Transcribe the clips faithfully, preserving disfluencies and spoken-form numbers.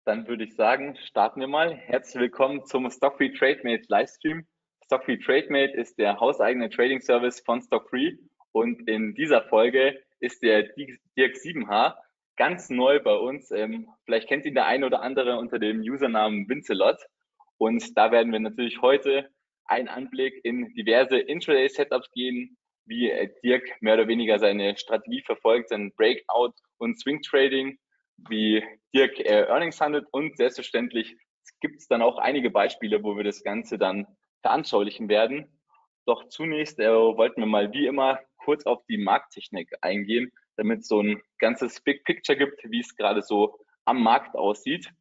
Dann würde ich sagen, starten wir mal. Herzlich willkommen zum Stockfree TradeMate Livestream. Stockfree TradeMate ist der hauseigene Trading Service von Stockfree und in dieser Folge ist der Dirk Siebenhaar ganz neu bei uns. Ähm, vielleicht kennt ihn der eine oder andere unter dem Usernamen Vincelot. Und da werden wir natürlich heute einen Anblick in diverse Intraday-Setups geben, wie Dirk mehr oder weniger seine Strategie verfolgt, sein Breakout und Swing Trading, wie Dirk äh, Earnings handelt und selbstverständlich gibt es dann auch einige Beispiele, wo wir das Ganze dann veranschaulichen werden. Doch zunächst äh, wollten wir mal wie immer kurz auf die Markttechnik eingehen, damit es so ein ganzes Big Picture gibt, wie es gerade so am Markt aussieht.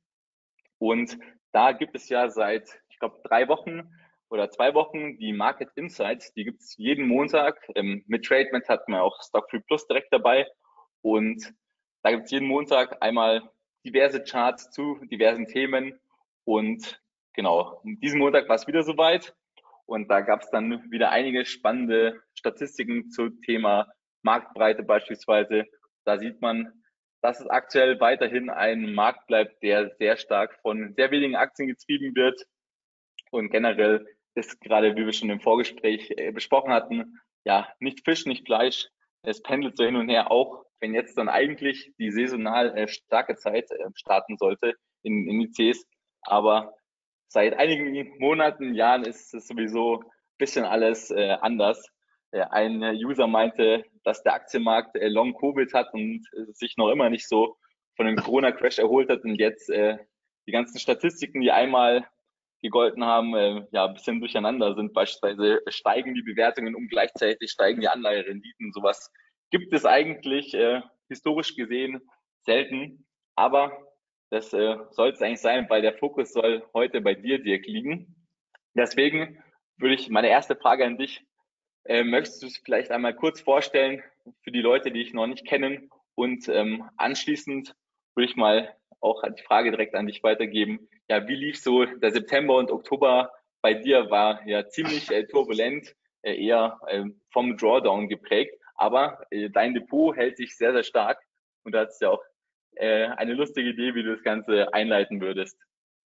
Und da gibt es ja seit, ich glaube, drei Wochen oder zwei Wochen die Market Insights. Die gibt es jeden Montag. Ähm, mit TradeMate hat man auch Stockfree Plus direkt dabei. Und da gibt es jeden Montag einmal diverse Charts zu diversen Themen. Und genau, diesen Montag war es wieder soweit. Und da gab es dann wieder einige spannende Statistiken zum Thema Marktbreite beispielsweise. Da sieht man, dass es aktuell weiterhin ein Markt bleibt, der sehr stark von sehr wenigen Aktien getrieben wird. Und generell ist gerade, wie wir schon im Vorgespräch äh, besprochen hatten, ja, nicht Fisch, nicht Fleisch. Es pendelt so hin und her, auch wenn jetzt dann eigentlich die saisonal äh, starke Zeit äh, starten sollte in Indizes. Aber seit einigen Monaten, Jahren ist es sowieso ein bisschen alles äh, anders. Äh, ein User meinte, dass der Aktienmarkt äh, Long Covid hat und äh, sich noch immer nicht so von dem Corona-Crash erholt hat und jetzt äh, die ganzen Statistiken, die einmal gegolten haben, äh, ja, ein bisschen durcheinander sind. Beispielsweise steigen die Bewertungen und gleichzeitig steigen die Anleiherenditen. Sowas gibt es eigentlich äh, historisch gesehen selten. Aber das äh, soll es eigentlich sein, weil der Fokus soll heute bei dir, Dirk, liegen. Deswegen würde ich meine erste Frage an dich, äh, möchtest du es vielleicht einmal kurz vorstellen für die Leute, die dich noch nicht kennen? Und ähm, anschließend würde ich mal auch die Frage direkt an dich weitergeben. Ja, wie lief so der September und Oktober bei dir? War ja ziemlich äh, turbulent, äh, eher äh, vom Drawdown geprägt, aber äh, dein Depot hält sich sehr, sehr stark und da hast ja auch äh, eine lustige Idee, wie du das Ganze einleiten würdest.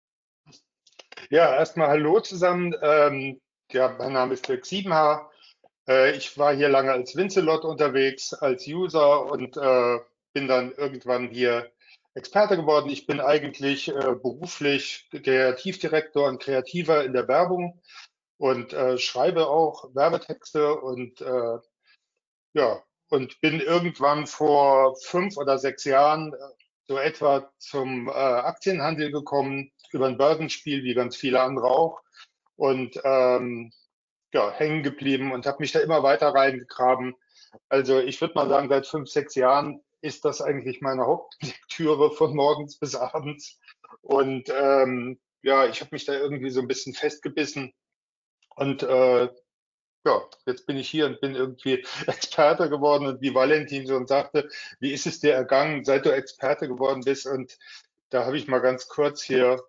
Ja, erstmal hallo zusammen. Ähm, ja, mein Name ist Dirk Siebenhaar. Äh, ich war hier lange als Vincelot unterwegs, als User und äh, bin dann irgendwann hier Experte geworden. Ich bin eigentlich äh, beruflich Kreativdirektor und Kreativer in der Werbung und äh, schreibe auch Werbetexte und äh, ja, und bin irgendwann vor fünf oder sechs Jahren äh, so etwa zum äh, Aktienhandel gekommen, über ein Börsenspiel, wie ganz viele andere auch. Und ähm, ja, hängen geblieben und habe mich da immer weiter reingegraben. Also ich würde mal sagen, seit fünf, sechs Jahren ist das eigentlich meine Hauptlektüre von morgens bis abends. Und ähm, ja, ich habe mich da irgendwie so ein bisschen festgebissen. Und äh, ja, jetzt bin ich hier und bin irgendwie Experte geworden. Und wie Valentin schon sagte, wie ist es dir ergangen, seit du Experte geworden bist? Und da habe ich mal ganz kurz hier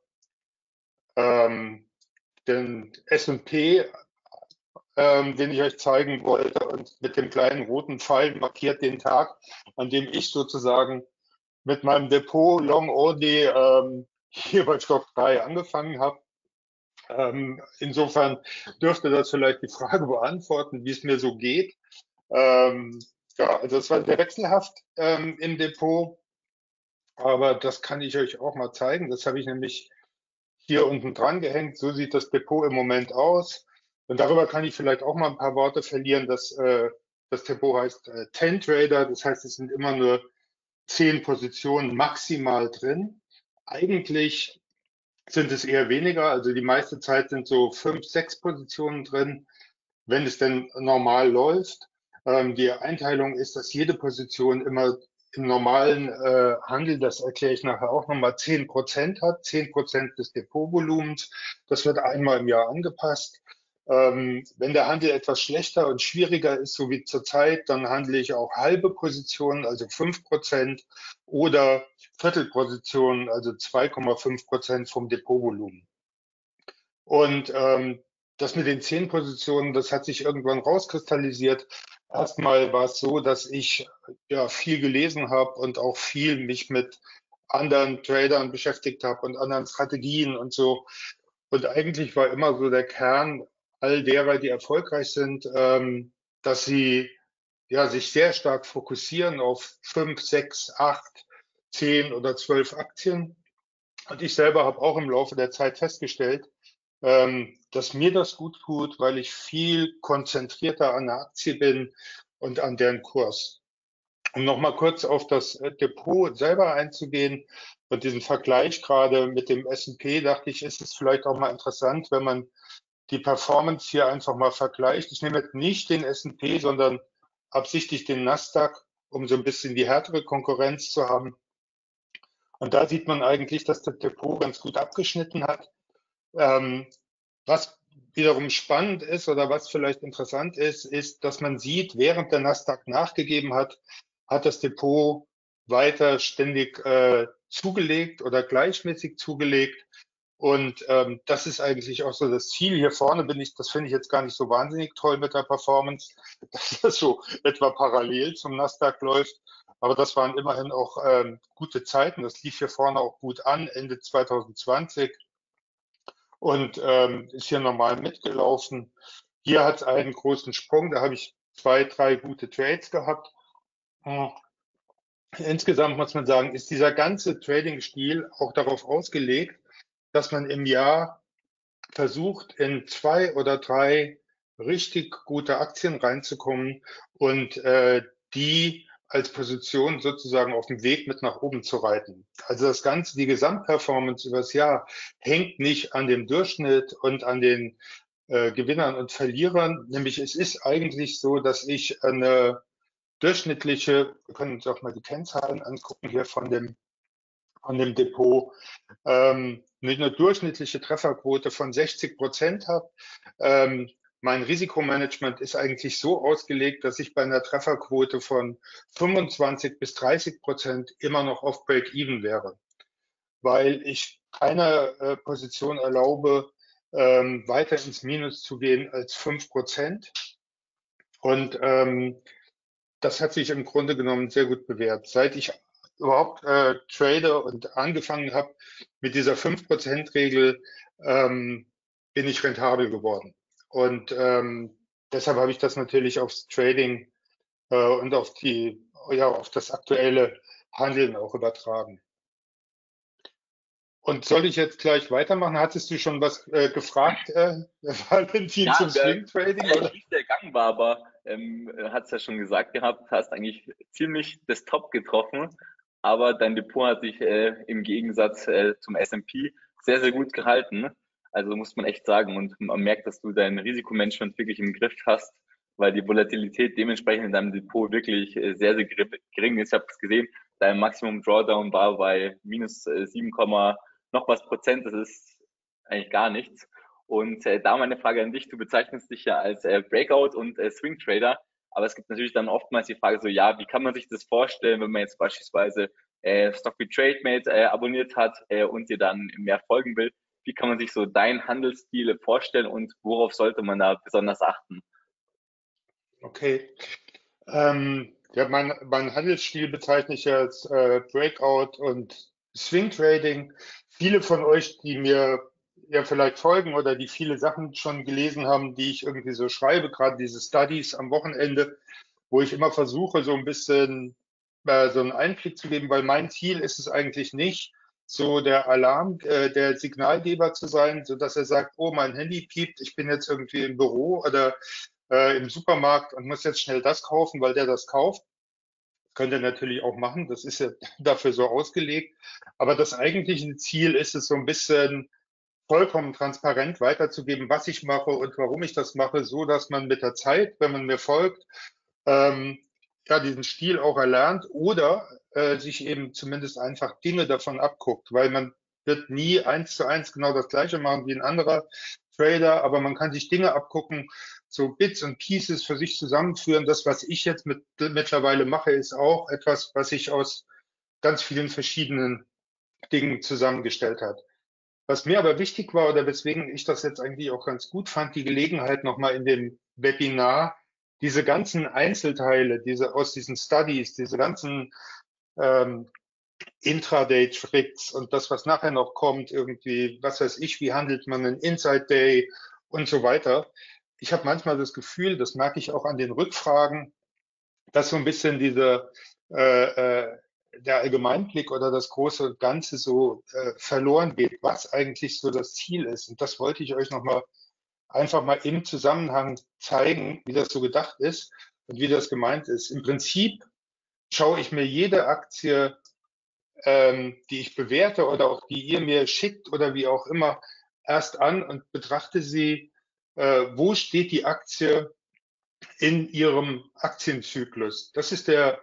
ähm, den S und P, ähm, den ich euch zeigen wollte, und mit dem kleinen roten Pfeil markiert den Tag, an dem ich sozusagen mit meinem Depot Long Only ähm, hier bei Stock drei angefangen habe. Ähm, insofern dürfte das vielleicht die Frage beantworten, wie es mir so geht. Ähm, ja, also es war sehr wechselhaft ähm, im Depot, aber das kann ich euch auch mal zeigen. Das habe ich nämlich hier unten dran gehängt. So sieht das Depot im Moment aus. Und darüber kann ich vielleicht auch mal ein paar Worte verlieren. Das, äh, das Depot heißt äh, zehn Trader, das heißt, es sind immer nur zehn Positionen maximal drin. Eigentlich sind es eher weniger, also die meiste Zeit sind so fünf, sechs Positionen drin, wenn es denn normal läuft. Ähm, die Einteilung ist, dass jede Position immer im normalen äh, Handel, das erkläre ich nachher auch nochmal, zehn Prozent hat, zehn Prozent des Depotvolumens. Das wird einmal im Jahr angepasst. Ähm, wenn der Handel etwas schlechter und schwieriger ist, so wie zurzeit, dann handle ich auch halbe Positionen, also fünf Prozent, oder Viertelpositionen, also zwei Komma fünf Prozent vom Depotvolumen. Und ähm, das mit den zehn Positionen, das hat sich irgendwann rauskristallisiert. Erstmal war es so, dass ich ja viel gelesen habe und auch viel mich mit anderen Tradern beschäftigt habe und anderen Strategien und so. Und eigentlich war immer so der Kern all derer, die erfolgreich sind, ähm, dass sie ja sich sehr stark fokussieren auf fünf, sechs, acht, zehn oder zwölf Aktien. Und ich selber habe auch im Laufe der Zeit festgestellt, ähm, dass mir das gut tut, weil ich viel konzentrierter an der Aktie bin und an deren Kurs. Um nochmal kurz auf das äh, Depot selber einzugehen und diesen Vergleich gerade mit dem S und P, dachte ich, ist es vielleicht auch mal interessant, wenn man die Performance hier einfach mal vergleicht. Ich nehme jetzt nicht den S und P, sondern absichtlich den Nasdaq, um so ein bisschen die härtere Konkurrenz zu haben. Und da sieht man eigentlich, dass das Depot ganz gut abgeschnitten hat. Ähm, was wiederum spannend ist oder was vielleicht interessant ist, ist, dass man sieht, während der Nasdaq nachgegeben hat, hat das Depot weiter ständig äh, zugelegt oder gleichmäßig zugelegt. Und ähm, das ist eigentlich auch so das Ziel. Hier vorne bin ich, das finde ich jetzt gar nicht so wahnsinnig toll mit der Performance, dass das so etwa parallel zum Nasdaq läuft. Aber das waren immerhin auch ähm, gute Zeiten. Das lief hier vorne auch gut an, Ende zwanzig zwanzig und ähm, ist hier normal mitgelaufen. Hier hat es einen großen Sprung, da habe ich zwei, drei gute Trades gehabt. Hm. Insgesamt muss man sagen, ist dieser ganze Trading-Stil auch darauf ausgelegt, dass man im Jahr versucht, in zwei oder drei richtig gute Aktien reinzukommen und äh, die als Position sozusagen auf dem Weg mit nach oben zu reiten. Also das Ganze, die Gesamtperformance übers Jahr hängt nicht an dem Durchschnitt und an den äh, Gewinnern und Verlierern. Nämlich es ist eigentlich so, dass ich eine durchschnittliche, wir können uns auch mal die Kennzahlen angucken hier von dem, von dem Depot, ähm, nicht eine durchschnittliche Trefferquote von sechzig Prozent habe. Ähm, mein Risikomanagement ist eigentlich so ausgelegt, dass ich bei einer Trefferquote von fünfundzwanzig bis dreißig Prozent immer noch auf Break-Even wäre, weil ich keine äh, Position erlaube, ähm, weiter ins Minus zu gehen als fünf Prozent. Und ähm, das hat sich im Grunde genommen sehr gut bewährt. Seit ich überhaupt äh, trade und angefangen habe mit dieser fünf Prozent Regel, ähm, bin ich rentabel geworden. Und ähm, deshalb habe ich das natürlich aufs Trading äh, und auf die, ja, auf das aktuelle Handeln auch übertragen. Und soll ich jetzt gleich weitermachen? Hattest du schon was äh, gefragt, äh, Valentin, Ja, zum der, Swing Trading, oder? eigentlich nicht der Gang war, aber ähm, hat es ja schon gesagt gehabt, hast eigentlich ziemlich das Top getroffen, aber dein Depot hat sich äh, im Gegensatz äh, zum S und P sehr, sehr gut gehalten. Also muss man echt sagen, und man merkt, dass du dein Risikomanagement wirklich im Griff hast, weil die Volatilität dementsprechend in deinem Depot wirklich äh, sehr, sehr gering ist. Ich habe es gesehen, dein Maximum Drawdown war bei minus äh, sieben, noch was Prozent, das ist eigentlich gar nichts. Und äh, da meine Frage an dich, du bezeichnest dich ja als äh, Breakout und äh, Swing Trader, aber es gibt natürlich dann oftmals die Frage so, ja, wie kann man sich das vorstellen, wenn man jetzt beispielsweise äh, Stock wie TradeMate äh, abonniert hat äh, und dir dann mehr folgen will? Wie kann man sich so deinen Handelsstil vorstellen und worauf sollte man da besonders achten? Okay. Ähm, ja, mein, mein Handelsstil bezeichne ich als äh, Breakout und Swing Trading. Viele von euch, die mir ja vielleicht folgen oder die viele Sachen schon gelesen haben, die ich irgendwie so schreibe, gerade diese Studies am Wochenende, wo ich immer versuche, so ein bisschen äh, so einen Einblick zu geben, weil mein Ziel ist es eigentlich nicht, so der Alarm, äh, der Signalgeber zu sein, so dass er sagt, oh, mein Handy piept, ich bin jetzt irgendwie im Büro oder äh, im Supermarkt und muss jetzt schnell das kaufen, weil der das kauft. Könnt ihr natürlich auch machen, das ist ja dafür so ausgelegt. Aber das eigentliche Ziel ist es, so ein bisschen vollkommen transparent weiterzugeben, was ich mache und warum ich das mache, so dass man mit der Zeit, wenn man mir folgt, ähm, ja, diesen Stil auch erlernt oder äh, sich eben zumindest einfach Dinge davon abguckt, weil man wird nie eins zu eins genau das Gleiche machen wie ein anderer Trader, aber man kann sich Dinge abgucken, so Bits und Pieces für sich zusammenführen. Das, was ich jetzt mit, mittlerweile mache, ist auch etwas, was sich aus ganz vielen verschiedenen Dingen zusammengestellt hat. Was mir aber wichtig war oder weswegen ich das jetzt eigentlich auch ganz gut fand, die Gelegenheit nochmal in dem Webinar, diese ganzen Einzelteile, diese aus diesen Studies, diese ganzen ähm, Intraday-Tricks und das, was nachher noch kommt, irgendwie, was weiß ich, wie handelt man einen Inside-Day und so weiter. Ich habe manchmal das Gefühl, das merke ich auch an den Rückfragen, dass so ein bisschen diese, äh, äh, der Allgemeinblick oder das große Ganze so äh, verloren geht, was eigentlich so das Ziel ist. Und das wollte ich euch nochmal einfach mal im Zusammenhang zeigen, wie das so gedacht ist und wie das gemeint ist. Im Prinzip schaue ich mir jede Aktie, ähm, die ich bewerte oder auch die ihr mir schickt oder wie auch immer, erst an und betrachte sie, äh, wo steht die Aktie in ihrem Aktienzyklus. Das ist der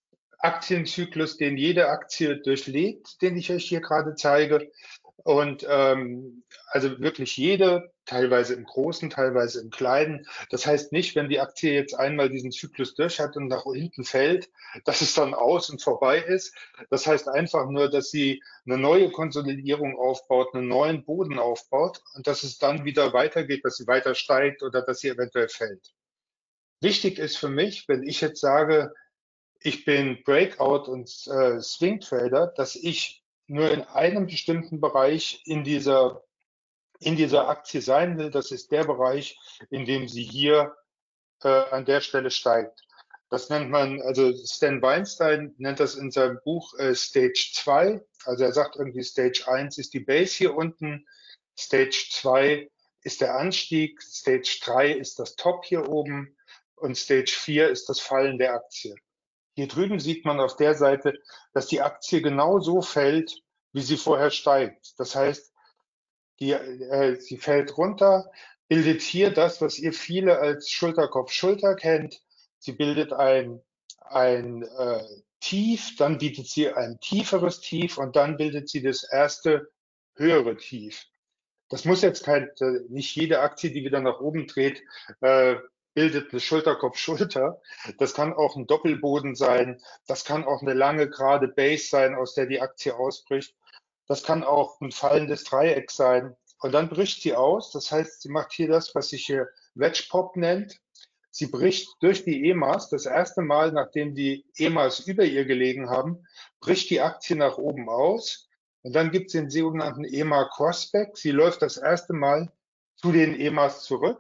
Aktienzyklus, den jede Aktie durchlebt, den ich euch hier gerade zeige. Und ähm, also wirklich jede, teilweise im Großen, teilweise im Kleinen. Das heißt nicht, wenn die Aktie jetzt einmal diesen Zyklus durch hat und nach hinten fällt, dass es dann aus und vorbei ist. Das heißt einfach nur, dass sie eine neue Konsolidierung aufbaut, einen neuen Boden aufbaut und dass es dann wieder weitergeht, dass sie weiter steigt oder dass sie eventuell fällt. Wichtig ist für mich, wenn ich jetzt sage, ich bin Breakout und äh, Swing Trader, dass ich nur in einem bestimmten Bereich in dieser, in dieser Aktie sein will. Das ist der Bereich, in dem sie hier äh, an der Stelle steigt. Das nennt man, also Stan Weinstein nennt das in seinem Buch äh, Stage zwei. Also er sagt irgendwie, Stage eins ist die Base hier unten, Stage zwei ist der Anstieg, Stage drei ist das Top hier oben und Stage vier ist das Fallen der Aktie. Hier drüben sieht man auf der Seite, dass die Aktie genau so fällt, wie sie vorher steigt. Das heißt, die, äh, sie fällt runter, bildet hier das, was ihr viele als Schulterkopf-Schulter kennt. Sie bildet ein, ein äh, Tief, dann bietet sie ein tieferes Tief und dann bildet sie das erste höhere Tief. Das muss jetzt kein, äh, nicht jede Aktie, die wieder nach oben dreht, äh, bildet eine Schulterkopf-Schulter. Das kann auch ein Doppelboden sein. Das kann auch eine lange gerade Base sein, aus der die Aktie ausbricht. Das kann auch ein fallendes Dreieck sein. Und dann bricht sie aus. Das heißt, sie macht hier das, was sich hier Wedge Pop nennt. Sie bricht durch die E M As. Das erste Mal, nachdem die E M As über ihr gelegen haben, bricht die Aktie nach oben aus. Und dann gibt es den sogenannten E M A Crossback. Sie läuft das erste Mal zu den E M As zurück.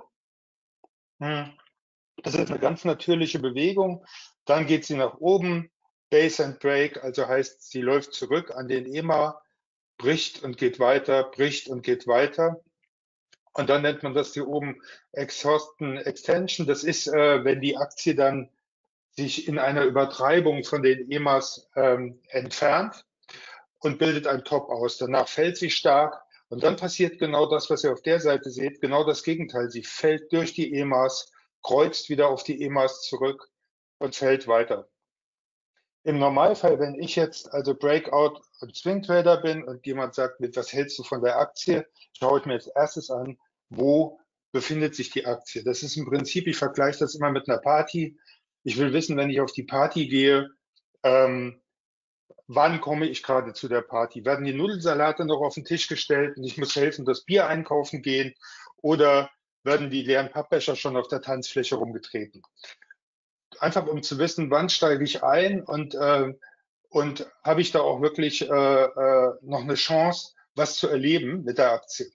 Das ist eine ganz natürliche Bewegung. Dann geht sie nach oben, Base and Break, also heißt, sie läuft zurück an den E M A, bricht und geht weiter, bricht und geht weiter. Und dann nennt man das hier oben Exhausten Extension. Das ist, äh, wenn die Aktie dann sich in einer Übertreibung von den E M As ähm, entfernt und bildet ein Top aus. Danach fällt sie stark und dann passiert genau das, was ihr auf der Seite seht, genau das Gegenteil. Sie fällt durch die E M As, kreuzt wieder auf die E M As zurück und fällt weiter. Im Normalfall, wenn ich jetzt also Breakout und Swing Trader bin und jemand sagt, mit was hältst du von der Aktie, schaue ich mir als erstes an, wo befindet sich die Aktie. Das ist im Prinzip, ich vergleiche das immer mit einer Party. Ich will wissen, wenn ich auf die Party gehe, ähm, wann komme ich gerade zu der Party? Werden die Nudelsalate noch auf den Tisch gestellt und ich muss helfen, das Bier einkaufen gehen? Oder werden die leeren Pappbecher schon auf der Tanzfläche rumgetreten? Einfach um zu wissen, wann steige ich ein und, äh, und habe ich da auch wirklich äh, äh, noch eine Chance, was zu erleben mit der Aktie.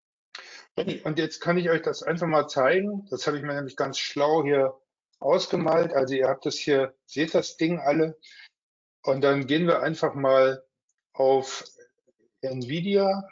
Und jetzt kann ich euch das einfach mal zeigen. Das habe ich mir nämlich ganz schlau hier ausgemalt. Also ihr habt das hier, seht das Ding alle. Und dann gehen wir einfach mal auf Nvidia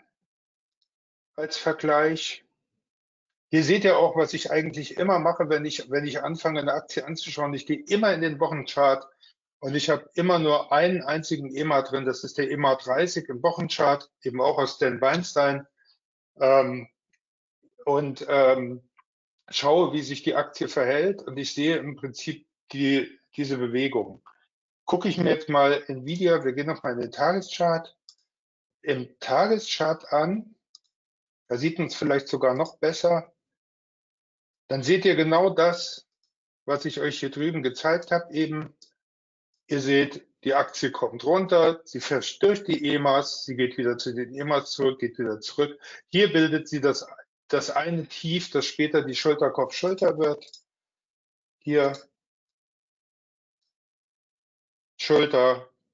als Vergleich. Hier seht ihr auch, was ich eigentlich immer mache, wenn ich, wenn ich anfange, eine Aktie anzuschauen. Ich gehe immer in den Wochenchart und ich habe immer nur einen einzigen E M A drin. Das ist der E M A dreißig im Wochenchart, eben auch aus Stan Weinstein. Ähm, und ähm, schaue, wie sich die Aktie verhält und ich sehe im Prinzip die, diese Bewegung. Gucke ich mir jetzt mal Nvidia, wir gehen nochmal in den Tageschart, im Tageschart an, da sieht man es vielleicht sogar noch besser, dann seht ihr genau das, was ich euch hier drüben gezeigt habe eben. Ihr seht, die Aktie kommt runter, sie fährt durch die E M As, sie geht wieder zu den E M As zurück, geht wieder zurück. Hier bildet sie das, das eine Tief, das später die Schulterkopf-Schulter wird. Hier Schulter,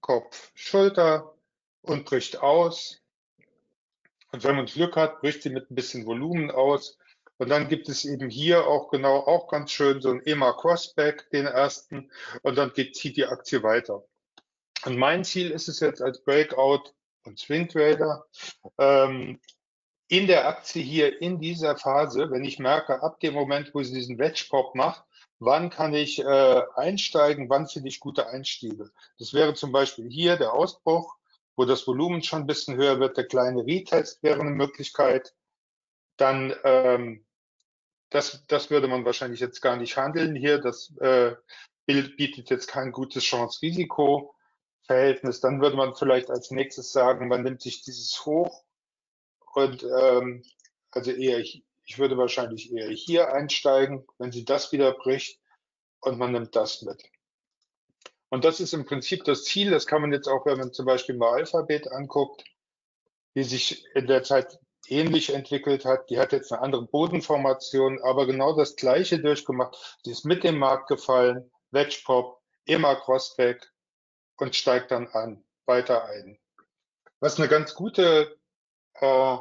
Kopf, Schulter und bricht aus. Und wenn man Glück hat, bricht sie mit ein bisschen Volumen aus. Und dann gibt es eben hier auch genau, auch ganz schön so ein E M A Crossback, den ersten. Und dann geht, zieht die Aktie weiter. Und mein Ziel ist es jetzt als Breakout und Swing Trader, ähm, in der Aktie hier in dieser Phase, wenn ich merke, ab dem Moment, wo sie diesen Wedge Pop macht, wann kann ich äh, einsteigen, wann finde ich gute Einstiege. Das wäre zum Beispiel hier der Ausbruch, wo das Volumen schon ein bisschen höher wird. Der kleine Retest wäre eine Möglichkeit. Dann, ähm, das, das würde man wahrscheinlich jetzt gar nicht handeln hier. Das äh, bietet jetzt kein gutes Chance-Risiko-Verhältnis. Dann würde man vielleicht als nächstes sagen, man nimmt sich dieses Hoch und ähm, also eher, ich würde wahrscheinlich eher hier einsteigen, wenn sie das wieder bricht und man nimmt das mit. Und das ist im Prinzip das Ziel. Das kann man jetzt auch, wenn man zum Beispiel mal Alphabet anguckt, die sich in der Zeit ähnlich entwickelt hat. Die hat jetzt eine andere Bodenformation, aber genau das Gleiche durchgemacht. Sie ist mit dem Markt gefallen, Wedge Pop, immer Crossback und steigt dann an, weiter ein. Was eine ganz gute, äh,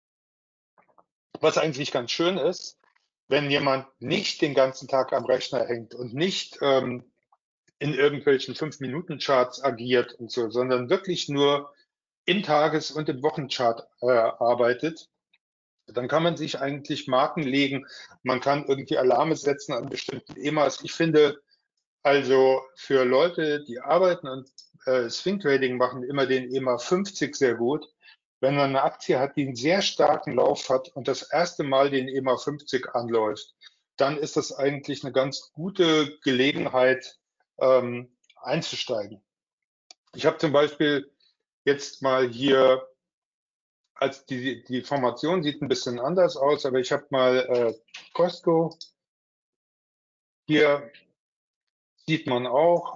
was eigentlich ganz schön ist, wenn jemand nicht den ganzen Tag am Rechner hängt und nicht ähm, in irgendwelchen fünf-Minuten-Charts agiert und so, sondern wirklich nur im Tages- und im Wochenchart äh, arbeitet, dann kann man sich eigentlich Marken legen. Man kann irgendwie Alarme setzen an bestimmten E M As. Ich finde also für Leute, die arbeiten und äh, Swing Trading machen, immer den E M A fünfzig sehr gut. Wenn man eine Aktie hat, die einen sehr starken Lauf hat und das erste Mal den E M A fünfzig anläuft, dann ist das eigentlich eine ganz gute Gelegenheit, ähm, einzusteigen. Ich habe zum Beispiel jetzt mal hier, als die, die Formation sieht ein bisschen anders aus, aber ich habe mal äh, Costco. Hier sieht man auch,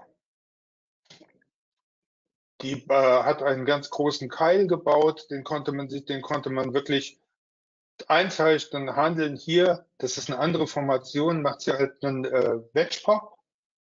die äh, hat einen ganz großen Keil gebaut, den konnte man sich, den konnte man wirklich einzeichnen, handeln. Hier, das ist eine andere Formation, macht sie halt einen äh, Wedge Pop.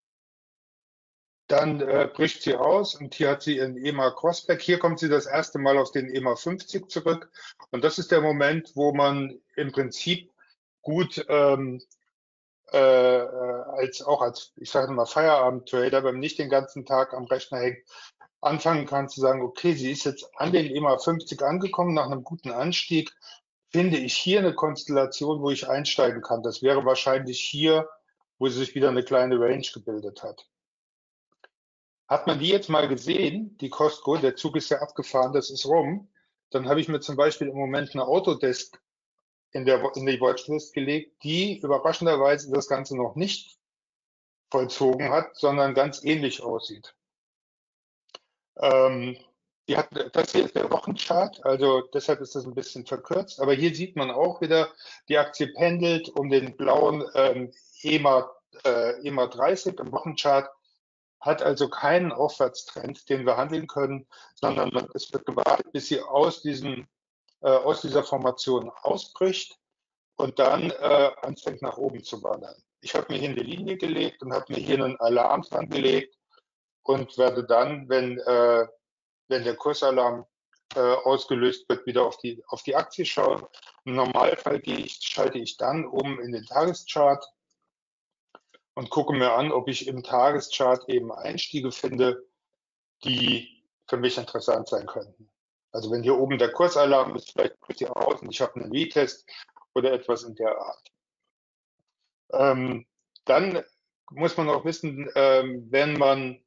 Dann äh, bricht sie aus und hier hat sie ihren E M A Crossback. Hier kommt sie das erste Mal auf den E M A fünfzig zurück. Und das ist der Moment, wo man im Prinzip gut ähm, äh, als auch als, ich sage mal, Feierabend-Trader, wenn man nicht den ganzen Tag am Rechner hängt, anfangen kann zu sagen, okay, sie ist jetzt an den E M A fünfzig angekommen nach einem guten Anstieg. Finde ich hier eine Konstellation, wo ich einsteigen kann. Das wäre wahrscheinlich hier, wo sich wieder eine kleine Range gebildet hat. Hat man die jetzt mal gesehen, die Costco, der Zug ist ja abgefahren, das ist rum, dann habe ich mir zum Beispiel im Moment eine Autodesk in, der, in die Watchlist gelegt, die überraschenderweise das Ganze noch nicht vollzogen hat, sondern ganz ähnlich aussieht. Ähm, die hat, das hier ist der Wochenchart, also deshalb ist das ein bisschen verkürzt, aber hier sieht man auch wieder, die Aktie pendelt um den blauen ähm, E M A, äh, E M A dreißig im Wochenchart, hat also keinen Aufwärtstrend, den wir handeln können, sondern es wird gewartet, bis sie aus, diesem, äh, aus dieser Formation ausbricht und dann äh, anfängt nach oben zu wandern. Ich habe mir hier eine Linie gelegt und habe mir hier einen Alarm dran gelegt und werde dann, wenn, äh, wenn der Kursalarm äh, ausgelöst wird, wieder auf die, auf die Aktie schauen. Im Normalfall gehe ich, schalte ich dann um in den Tageschart und gucke mir an, ob ich im Tageschart eben Einstiege finde, die für mich interessant sein könnten. Also wenn hier oben der Kursalarm ist, vielleicht bricht ihr aus und ich habe einen Retest oder etwas in der Art. Ähm, dann muss man auch wissen, ähm, wenn man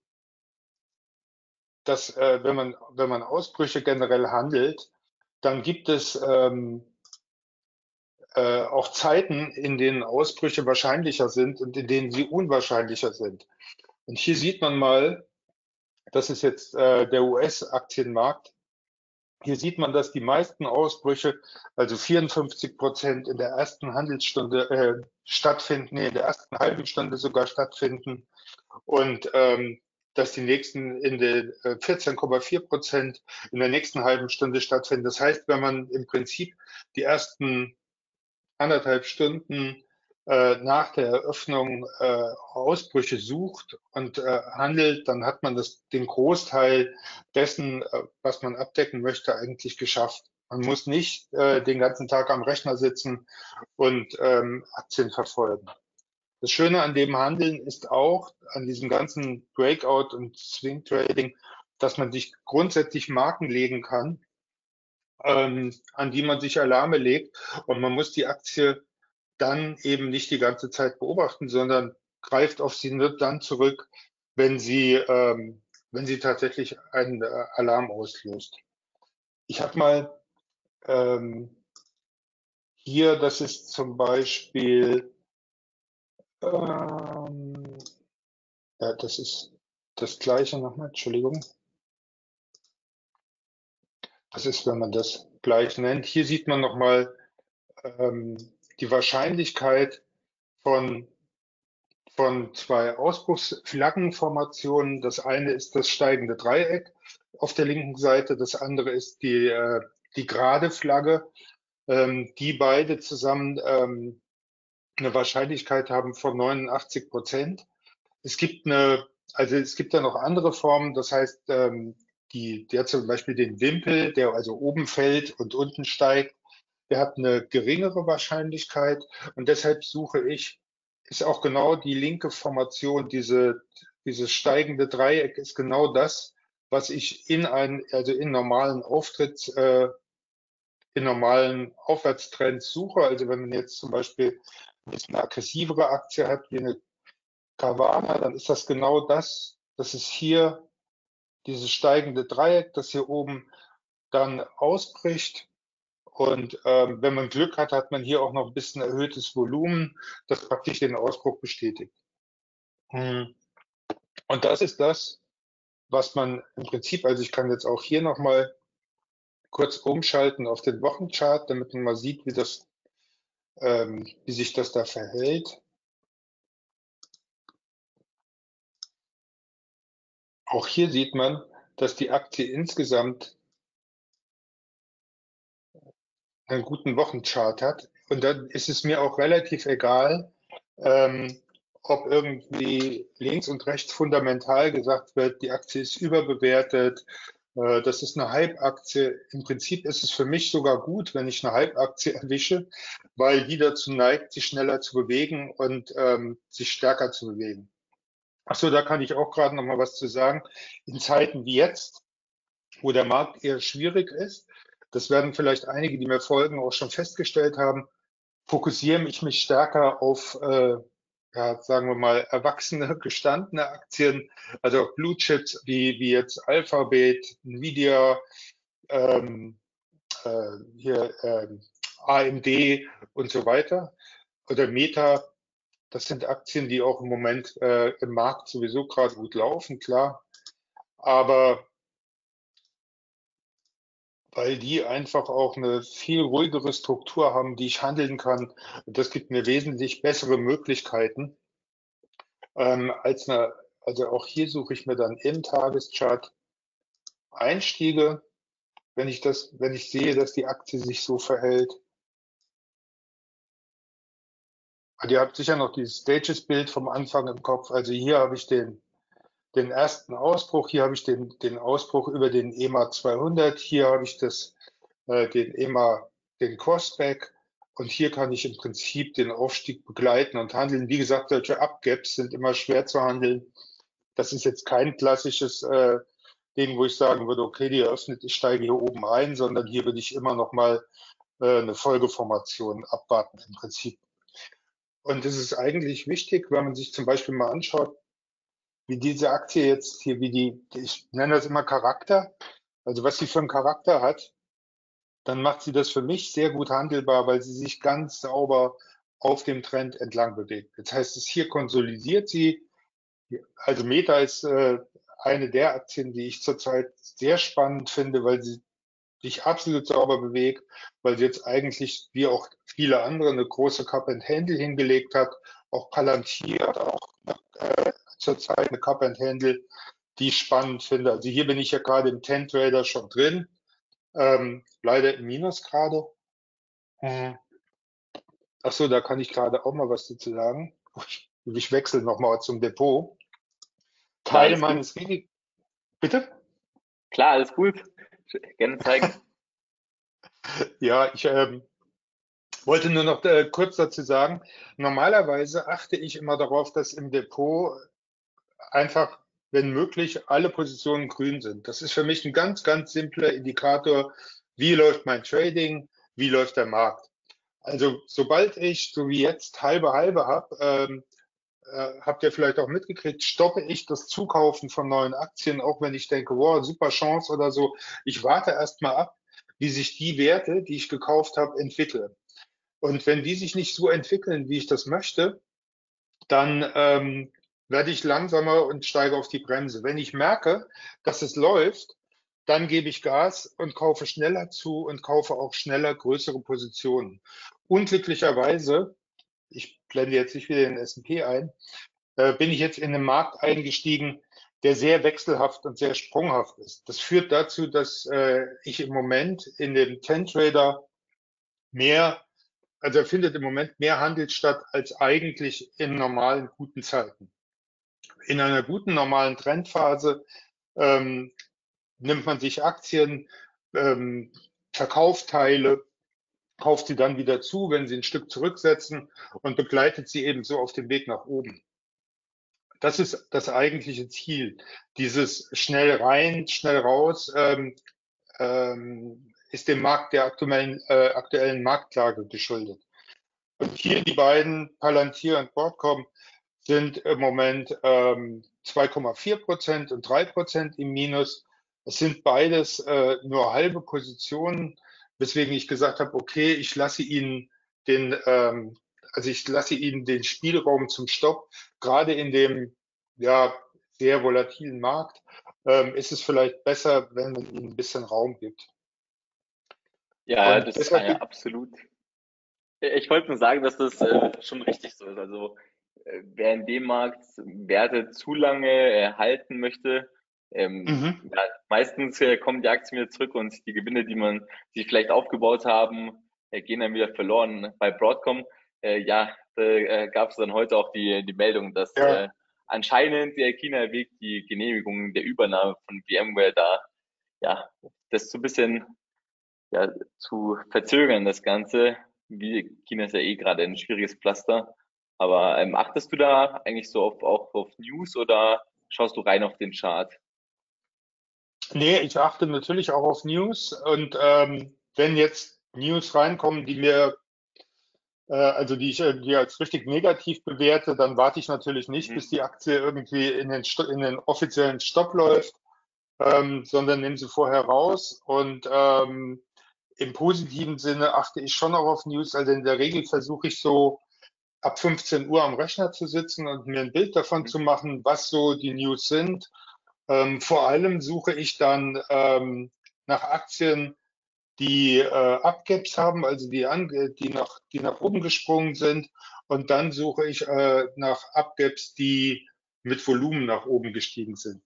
das, äh, wenn man, wenn man Ausbrüche generell handelt, dann gibt es ähm, äh, auch Zeiten, in denen Ausbrüche wahrscheinlicher sind und in denen sie unwahrscheinlicher sind. Und hier sieht man mal, das ist jetzt äh, der U S-Aktienmarkt. Hier sieht man, dass die meisten Ausbrüche, also vierundfünfzig Prozent in der ersten Handelsstunde äh, stattfinden, nee, in der ersten halben Stunde sogar stattfinden und ähm, dass die nächsten in der äh, vierzehn Komma vier Prozent in der nächsten halben Stunde stattfinden. Das heißt, wenn man im Prinzip die ersten anderthalb Stunden äh, nach der Eröffnung äh, Ausbrüche sucht und äh, handelt, dann hat man das, den Großteil dessen, äh, was man abdecken möchte, eigentlich geschafft. Man muss nicht äh, den ganzen Tag am Rechner sitzen und ähm, Aktien verfolgen. Das Schöne an dem Handeln ist auch, an diesem ganzen Breakout und Swing Trading, dass man sich grundsätzlich Marken legen kann, ähm, an die man sich Alarme legt, und man muss die Aktie dann eben nicht die ganze Zeit beobachten, sondern greift auf sie nur dann zurück, wenn sie, ähm, wenn sie tatsächlich einen äh, Alarm auslöst. Ich habe mal ähm, hier, das ist zum Beispiel, ähm, ja, das ist das Gleiche nochmal, Entschuldigung. Das ist, wenn man das gleich nennt. Hier sieht man nochmal ähm, die Wahrscheinlichkeit von von zwei Ausbruchsflaggenformationen. Das eine ist das steigende Dreieck auf der linken Seite, das andere ist die, äh, die gerade Flagge, ähm, die beide zusammen ähm, eine Wahrscheinlichkeit haben von neunundachtzig Prozent. Es gibt eine, also es gibt ja noch andere Formen, das heißt, ähm, die, der zum Beispiel den Wimpel, der also oben fällt und unten steigt, der hat eine geringere Wahrscheinlichkeit, und deshalb suche ich, ist auch genau die linke Formation, diese, dieses steigende Dreieck ist genau das, was ich in einen, also in normalen Auftritt, äh, in normalen Aufwärtstrends suche. Also wenn man jetzt zum Beispiel jetzt eine aggressivere Aktie hat, wie eine Carvana, dann ist das genau das. Das ist hier dieses steigende Dreieck, das hier oben dann ausbricht. Und ähm, wenn man Glück hat, hat man hier auch noch ein bisschen erhöhtes Volumen, das praktisch den Ausbruch bestätigt. Hm. Und das ist das, was man im Prinzip, also ich kann jetzt auch hier nochmal kurz umschalten auf den Wochenchart, damit man mal sieht, wie das, ähm, wie sich das da verhält. Auch hier sieht man, dass die Aktie insgesamt einen guten Wochenchart hat. Und dann ist es mir auch relativ egal, ähm, ob irgendwie links und rechts fundamental gesagt wird, die Aktie ist überbewertet, äh, das ist eine Hype-Aktie. Im Prinzip ist es für mich sogar gut, wenn ich eine Hype-Aktie erwische, weil die dazu neigt, sich schneller zu bewegen und ähm, sich stärker zu bewegen. Ach so, da kann ich auch gerade noch mal was zu sagen. In Zeiten wie jetzt, wo der Markt eher schwierig ist, das werden vielleicht einige, die mir folgen, auch schon festgestellt haben, fokussiere ich mich stärker auf, äh, ja, sagen wir mal, erwachsene, gestandene Aktien, also auch Blue Chips wie, wie jetzt Alphabet, Nvidia, ähm, äh, hier ähm, A M D und so weiter oder Meta. Das sind Aktien, die auch im Moment äh, im Markt sowieso gerade gut laufen, klar. Aber weil die einfach auch eine viel ruhigere Struktur haben, die ich handeln kann. Und das gibt mir wesentlich bessere Möglichkeiten, ähm, als eine, also auch hier suche ich mir dann im Tageschart Einstiege, wenn ich das, wenn ich sehe, dass die Aktie sich so verhält. Und ihr habt sicher noch dieses Stages-Bild vom Anfang im Kopf. Also hier habe ich den, den ersten Ausbruch, hier habe ich den, den Ausbruch über den E M A zweihundert, hier habe ich das, äh, den E M A, den Crossback, und hier kann ich im Prinzip den Aufstieg begleiten und handeln. Wie gesagt, solche Up-Gaps sind immer schwer zu handeln. Das ist jetzt kein klassisches äh, Ding, wo ich sagen würde, okay, die eröffnet, ich steige hier oben ein, sondern hier würde ich immer noch mal äh, eine Folgeformation abwarten im Prinzip. Und es ist eigentlich wichtig, wenn man sich zum Beispiel mal anschaut, wie diese Aktie jetzt hier, wie die, ich nenne das immer Charakter, also was sie für einen Charakter hat, dann macht sie das für mich sehr gut handelbar, weil sie sich ganz sauber auf dem Trend entlang bewegt. Das heißt, es hier konsolidiert sie. Also Meta ist äh, eine der Aktien, die ich zurzeit sehr spannend finde, weil sie sich absolut sauber bewegt, weil sie jetzt eigentlich, wie auch viele andere, eine große Cup and Handle hingelegt hat. Auch Palantir hat auch äh, zurzeit eine Cup and Handle, die ich spannend finde. Also hier bin ich ja gerade im Ten Trader schon drin, ähm, leider im Minus gerade. Mhm. ach so, da kann ich gerade auch mal was dazu sagen. Ich wechsle nochmal zum Depot. Klar, Teil alles gut. meines Risik Bitte? Klar, alles gut. Gerne zeigen. Ja, ich ähm, wollte nur noch äh, kurz dazu sagen, normalerweise achte ich immer darauf, dass im Depot einfach, wenn möglich, alle Positionen grün sind. Das ist für mich ein ganz, ganz simpler Indikator, wie läuft mein Trading, wie läuft der Markt. Also sobald ich, so wie jetzt, halbe halbe habe, ähm, äh, habt ihr vielleicht auch mitgekriegt, stoppe ich das Zukaufen von neuen Aktien, auch wenn ich denke, wow, super Chance oder so. Ich warte erst mal ab, wie sich die Werte, die ich gekauft habe, entwickeln. Und wenn die sich nicht so entwickeln, wie ich das möchte, dann ähm, werde ich langsamer und steige auf die Bremse. Wenn ich merke, dass es läuft, dann gebe ich Gas und kaufe schneller zu und kaufe auch schneller größere Positionen. Unglücklicherweise, ich blende jetzt nicht wieder den S und P ein, äh, bin ich jetzt in einen Markt eingestiegen, der sehr wechselhaft und sehr sprunghaft ist. Das führt dazu, dass äh, ich im Moment in dem zehn Trader mehr, also er findet im Moment mehr Handel statt als eigentlich in normalen guten Zeiten. In einer guten normalen Trendphase ähm, nimmt man sich Aktien, ähm, verkauft Teile, kauft sie dann wieder zu, wenn sie ein Stück zurücksetzen und begleitet sie eben so auf dem Weg nach oben. Das ist das eigentliche Ziel. Dieses schnell rein, schnell raus ähm, ähm, ist dem Markt der aktuellen, äh, aktuellen Marktlage geschuldet. Und hier die beiden, Palantir und Broadcom, sind im Moment ähm, zwei Komma vier Prozent und drei Prozent im Minus. Es sind beides äh, nur halbe Positionen, weswegen ich gesagt habe, okay, ich lasse Ihnen den, ähm, also ich lasse Ihnen den Spielraum zum Stopp. Gerade in dem ja sehr volatilen Markt ähm, ist es vielleicht besser, wenn man ihnen ein bisschen Raum gibt. Ja, Und das ist deshalb, äh, absolut. Ich wollte nur sagen, dass das äh, schon richtig so ist. Also äh, wer in dem Markt Werte zu lange äh, halten möchte, ähm, mhm. ja, meistens äh, kommen die Aktien wieder zurück und die Gewinne, die man sich vielleicht aufgebaut haben, äh, gehen dann wieder verloren. Bei Broadcom, äh, ja, da äh, gab es dann heute auch die, die Meldung, dass äh, Ja, anscheinend der China erwägt, die Genehmigung der Übernahme von VMware da, ja, das so ein bisschen ja, zu verzögern, das Ganze. Wie China ist ja eh gerade ein schwieriges Pflaster. Aber ähm, achtest du da eigentlich so auf, auch auf News oder schaust du rein auf den Chart? nee, ich achte natürlich auch auf News und ähm, wenn jetzt News reinkommen, die mir, äh, also die ich irgendwie als richtig negativ bewerte, dann warte ich natürlich nicht, bis Mhm. die Aktie irgendwie in den, Sto- in den offiziellen Stopp läuft, ähm, sondern nehme sie vorher raus und ähm, im positiven Sinne achte ich schon auch auf News, also in der Regel versuche ich so ab fünfzehn Uhr am Rechner zu sitzen und mir ein Bild davon Mhm. zu machen, was so die News sind. Ähm, vor allem suche ich dann ähm, nach Aktien, die äh, Upgaps haben, also die, an, die, nach, die nach oben gesprungen sind. Und dann suche ich äh, nach Upgaps, die mit Volumen nach oben gestiegen sind.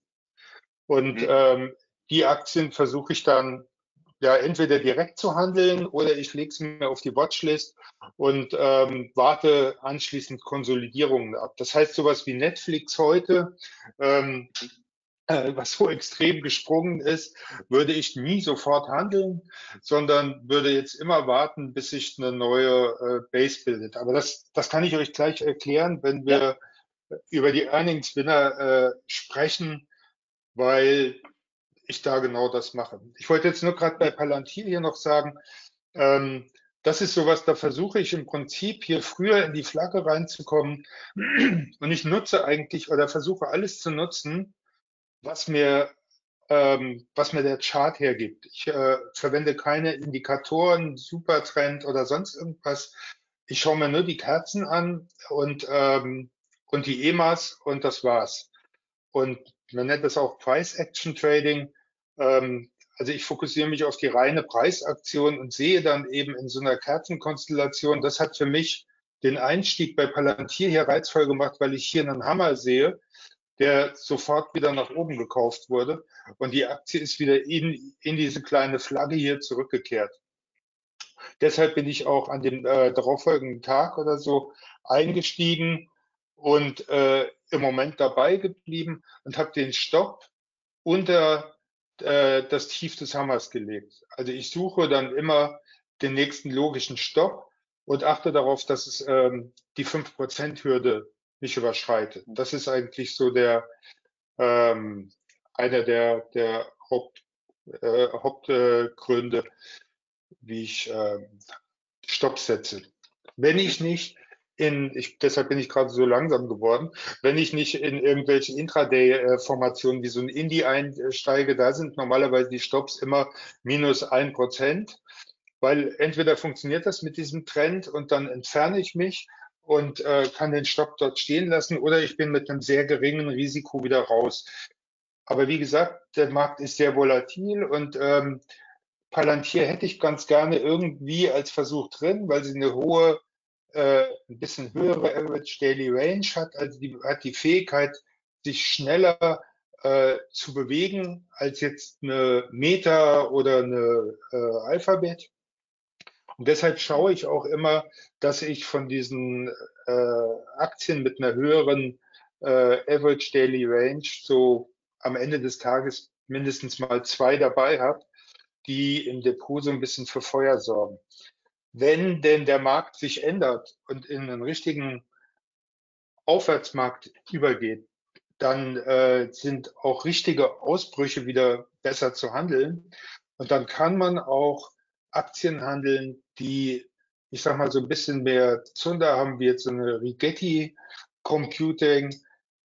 Und Mhm. ähm, die Aktien versuche ich dann ja entweder direkt zu handeln oder ich lege es mir auf die Watchlist und ähm, warte anschließend Konsolidierungen ab. Das heißt, sowas wie Netflix heute, ähm, äh, was so extrem gesprungen ist, würde ich nie sofort handeln, sondern würde jetzt immer warten, bis sich eine neue äh, Base bildet. Aber das, das kann ich euch gleich erklären, wenn Ja, wir über die Earnings Winner äh, sprechen, weil ich da genau das mache. Ich wollte jetzt nur gerade bei Palantir hier noch sagen, ähm, das ist sowas, da versuche ich im Prinzip hier früher in die Flagge reinzukommen und ich nutze eigentlich oder versuche alles zu nutzen, was mir, ähm, was mir der Chart hergibt. Ich äh, verwende keine Indikatoren, Supertrend oder sonst irgendwas. Ich schaue mir nur die Kerzen an und, ähm, und die E M As und das war's. Und man nennt das auch Price Action Trading. Ähm, also ich fokussiere mich auf die reine Preisaktion und sehe dann eben in so einer Kerzenkonstellation, das hat für mich den Einstieg bei Palantir hier reizvoll gemacht, weil ich hier einen Hammer sehe, der sofort wieder nach oben gekauft wurde. Und die Aktie ist wieder in, in diese kleine Flagge hier zurückgekehrt. Deshalb bin ich auch an dem äh, darauffolgenden Tag oder so eingestiegen und äh, im Moment dabei geblieben und habe den Stopp unter äh, das Tief des Hammers gelegt. Also ich suche dann immer den nächsten logischen Stopp und achte darauf, dass es ähm, die fünf Prozent Hürde nicht überschreitet. Das ist eigentlich so der ähm, einer der, der Haupt, äh, Hauptgründe, wie ich äh, Stopp setze. Wenn ich nicht in, ich, deshalb bin ich gerade so langsam geworden, wenn ich nicht in irgendwelche Intraday-Formationen wie so ein Indie einsteige, da sind normalerweise die Stops immer minus ein Prozent, weil entweder funktioniert das mit diesem Trend und dann entferne ich mich und äh, kann den Stopp dort stehen lassen, oder ich bin mit einem sehr geringen Risiko wieder raus. Aber wie gesagt, der Markt ist sehr volatil und ähm, Palantir hätte ich ganz gerne irgendwie als Versuch drin, weil sie eine hohe, äh, ein bisschen höhere Average Daily Range hat, also die hat die Fähigkeit, sich schneller äh, zu bewegen als jetzt eine Meta oder eine äh, Alphabet. Und deshalb schaue ich auch immer, dass ich von diesen äh, Aktien mit einer höheren äh, Average Daily Range so am Ende des Tages mindestens mal zwei dabei habe, die im Depot so ein bisschen für Feuer sorgen. Wenn denn der Markt sich ändert und in einen richtigen Aufwärtsmarkt übergeht, dann äh, sind auch richtige Ausbrüche wieder besser zu handeln. Und dann kann man auch Aktien handeln, die, ich sag mal, so ein bisschen mehr Zunder haben, wie jetzt so eine Rigetti Computing,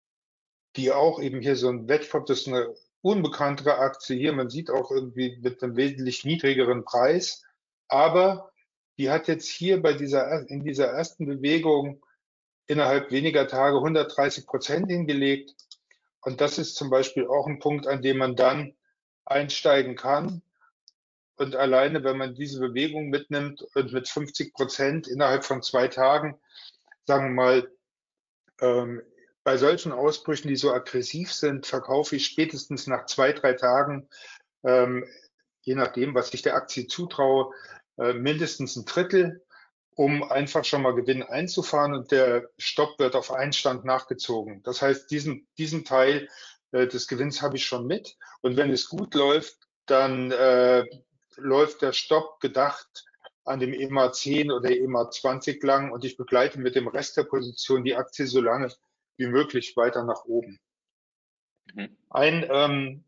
die auch eben hier so ein Wettbewerb, das ist eine unbekanntere Aktie hier. Man sieht auch irgendwie mit einem wesentlich niedrigeren Preis. Aber die hat jetzt hier bei dieser, in dieser ersten Bewegung innerhalb weniger Tage hundertdreißig Prozent hingelegt. Und das ist zum Beispiel auch ein Punkt, an dem man dann einsteigen kann. Und alleine, wenn man diese Bewegung mitnimmt und mit fünfzig Prozent innerhalb von zwei Tagen, sagen wir mal, ähm, bei solchen Ausbrüchen, die so aggressiv sind, verkaufe ich spätestens nach zwei, drei Tagen, ähm, je nachdem, was ich der Aktie zutraue, äh, mindestens ein Drittel, um einfach schon mal Gewinn einzufahren, und der Stopp wird auf Einstand nachgezogen. Das heißt, diesen, diesen Teil äh, des Gewinns habe ich schon mit. Und wenn es gut läuft, dann äh, läuft der Stopp gedacht an dem E M A zehn oder E M A zwanzig lang, und ich begleite mit dem Rest der Position die Aktie so lange wie möglich weiter nach oben. Mhm. Ein, ähm,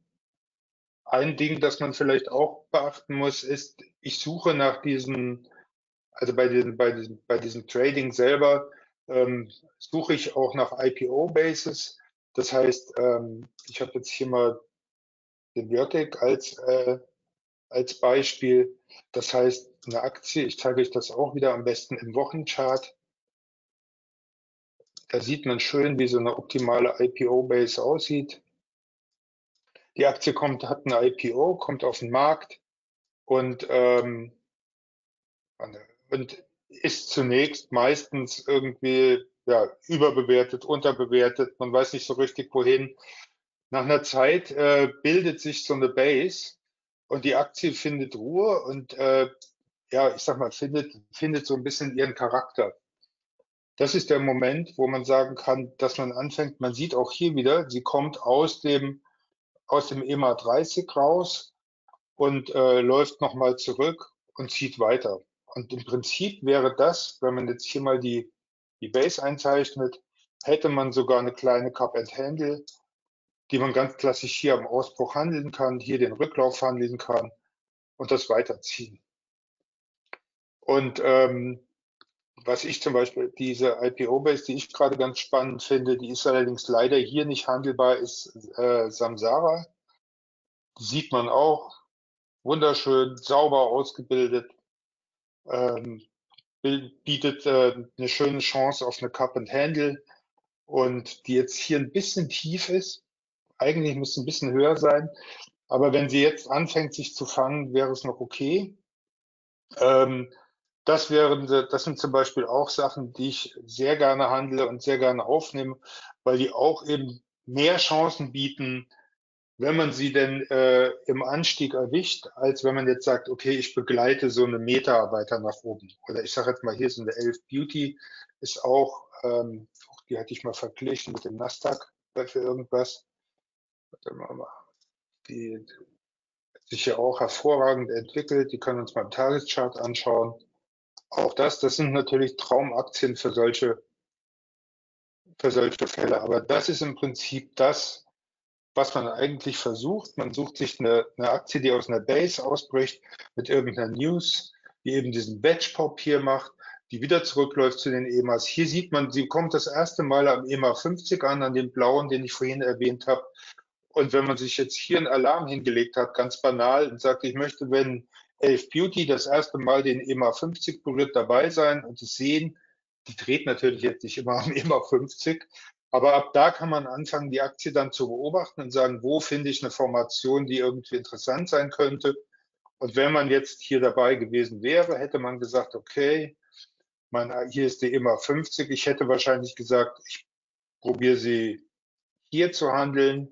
ein Ding, das man vielleicht auch beachten muss, ist, ich suche nach diesen, also bei diesem, bei diesem, bei diesem Trading selber, ähm, suche ich auch nach I P O-Bases. Das heißt, ähm, ich habe jetzt hier mal den Biotic als, äh, als Beispiel. Das heißt, eine Aktie, ich zeige euch das auch wieder am besten im Wochenchart. Da sieht man schön, wie so eine optimale I P O-Base aussieht. Die Aktie kommt, hat ein I P O, kommt auf den Markt und, ähm, und ist zunächst meistens irgendwie ja, überbewertet, unterbewertet. Man weiß nicht so richtig, wohin. Nach einer Zeit äh, bildet sich so eine Base und die Aktie findet Ruhe und äh, ja, ich sag mal, findet, findet so ein bisschen ihren Charakter. Das ist der Moment, wo man sagen kann, dass man anfängt, man sieht auch hier wieder, sie kommt aus dem, aus dem E M A dreißig raus und äh, läuft nochmal zurück und zieht weiter. Und im Prinzip wäre das, wenn man jetzt hier mal die, die Base einzeichnet, hätte man sogar eine kleine Cup and Handle, die man ganz klassisch hier am Ausbruch handeln kann, hier den Rücklauf handeln kann und das weiterziehen. Und ähm, was ich zum Beispiel, diese I P O-Base, die ich gerade ganz spannend finde, die ist allerdings leider hier nicht handelbar, ist äh, Samsara. Die sieht man auch, wunderschön, sauber ausgebildet, ähm, bietet äh, eine schöne Chance auf eine Cup and Handle, und die jetzt hier ein bisschen tief ist. Eigentlich müsste ein bisschen höher sein, aber wenn sie jetzt anfängt, sich zu fangen, wäre es noch okay. Ähm, das wären, das sind zum Beispiel auch Sachen, die ich sehr gerne handle und sehr gerne aufnehme, weil die auch eben mehr Chancen bieten, wenn man sie denn äh, im Anstieg erwischt, als wenn man jetzt sagt, okay, ich begleite so eine Meta-Arbeiter nach oben. Oder ich sage jetzt mal, hier so eine elf Beauty ist auch, ähm, die hatte ich mal verglichen mit dem Nasdaq für irgendwas. Warte mal, die hat sich ja auch hervorragend entwickelt. Die können wir uns mal im Tageschart anschauen. Auch das, das sind natürlich Traumaktien für solche, für solche Fälle. Aber das ist im Prinzip das, was man eigentlich versucht. Man sucht sich eine, eine Aktie, die aus einer Base ausbricht, mit irgendeiner News, die eben diesen Batch-Pop hier macht, die wieder zurückläuft zu den E M As. Hier sieht man, sie kommt das erste Mal am E M A fünfzig an, an dem blauen, den ich vorhin erwähnt habe. Und wenn man sich jetzt hier einen Alarm hingelegt hat, ganz banal, und sagt, ich möchte, wenn elf Beauty das erste Mal den E M A fünfzig berührt, dabei sein und es sehen, die dreht natürlich jetzt nicht immer am E M A fünfzig, aber ab da kann man anfangen, die Aktie dann zu beobachten und sagen, wo finde ich eine Formation, die irgendwie interessant sein könnte. Und wenn man jetzt hier dabei gewesen wäre, hätte man gesagt, okay, man, hier ist die E M A fünfzig. Ich hätte wahrscheinlich gesagt, ich probiere sie hier zu handeln,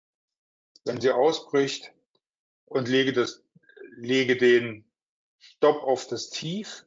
wenn sie ausbricht, und lege, das, lege den Stopp auf das Tief.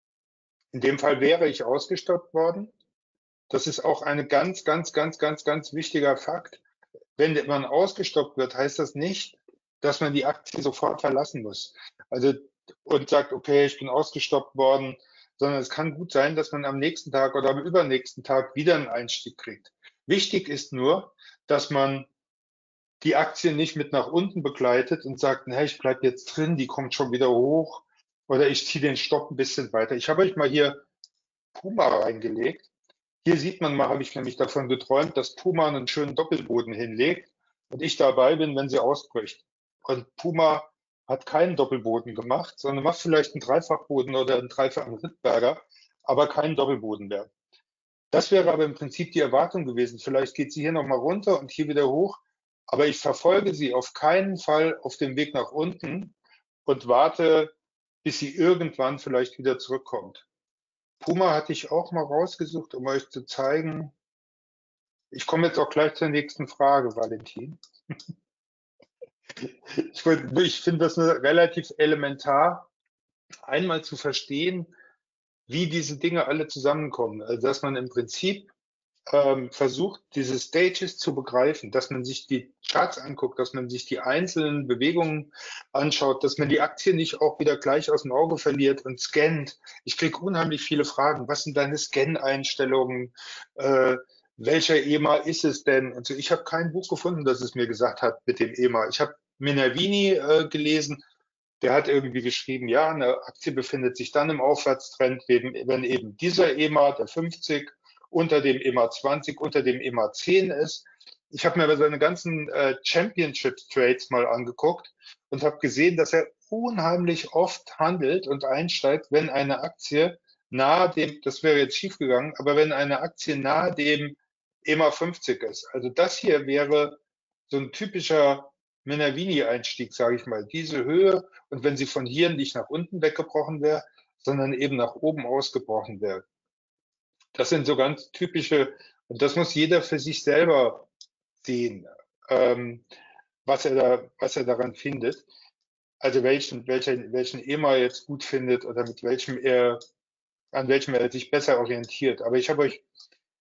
In dem Fall wäre ich ausgestoppt worden. Das ist auch ein ganz, ganz, ganz, ganz, ganz wichtiger Fakt. Wenn man ausgestoppt wird, heißt das nicht, dass man die Aktie sofort verlassen muss. Also und sagt, okay, ich bin ausgestoppt worden, sondern es kann gut sein, dass man am nächsten Tag oder am übernächsten Tag wieder einen Einstieg kriegt. Wichtig ist nur, dass man die Aktie nicht mit nach unten begleitet und sagt, hey, ich bleibe jetzt drin, die kommt schon wieder hoch oder ich ziehe den Stopp ein bisschen weiter. Ich habe euch mal hier Puma reingelegt. Hier sieht man mal, habe ich nämlich davon geträumt, dass Puma einen schönen Doppelboden hinlegt und ich dabei bin, wenn sie ausbricht. Und Puma hat keinen Doppelboden gemacht, sondern macht vielleicht einen Dreifachboden oder einen dreifachen Rittberger, aber keinen Doppelboden mehr. Das wäre aber im Prinzip die Erwartung gewesen. Vielleicht geht sie hier nochmal runter und hier wieder hoch, aber ich verfolge sie auf keinen Fall auf dem Weg nach unten und warte, bis sie irgendwann vielleicht wieder zurückkommt. Puma hatte ich auch mal rausgesucht, um euch zu zeigen. Ich komme jetzt auch gleich zur nächsten Frage, Valentin. Ich, ich finde das relativ elementar, einmal zu verstehen, wie diese Dinge alle zusammenkommen. Also, dass man im Prinzip ähm, versucht, diese Stages zu begreifen, dass man sich die Charts anguckt, dass man sich die einzelnen Bewegungen anschaut, dass man die Aktie nicht auch wieder gleich aus dem Auge verliert und scannt. Ich kriege unheimlich viele Fragen. Was sind deine Scan-Einstellungen? Äh, welcher E M A ist es denn? Also ich habe kein Buch gefunden, das es mir gesagt hat mit dem E M A. Ich habe Minervini äh, gelesen. Der hat irgendwie geschrieben, ja, eine Aktie befindet sich dann im Aufwärtstrend, wenn eben dieser E M A, der fünfzig, unter dem E M A zwanzig, unter dem E M A zehn ist. Ich habe mir aber seine ganzen äh, Championship-Trades mal angeguckt und habe gesehen, dass er unheimlich oft handelt und einsteigt, wenn eine Aktie nahe dem, das wäre jetzt schiefgegangen, aber wenn eine Aktie nahe dem E M A fünfzig ist. Also das hier wäre so ein typischer Minervini-Einstieg, sage ich mal. Diese Höhe, und wenn sie von hier nicht nach unten weggebrochen wäre, sondern eben nach oben ausgebrochen wäre. Das sind so ganz typische, und das muss jeder für sich selber sehen, ähm, was er da, was er daran findet. Also welchen, welchen, welchen E M A jetzt gut findet oder mit welchem er, an welchem er sich besser orientiert. Aber ich habe euch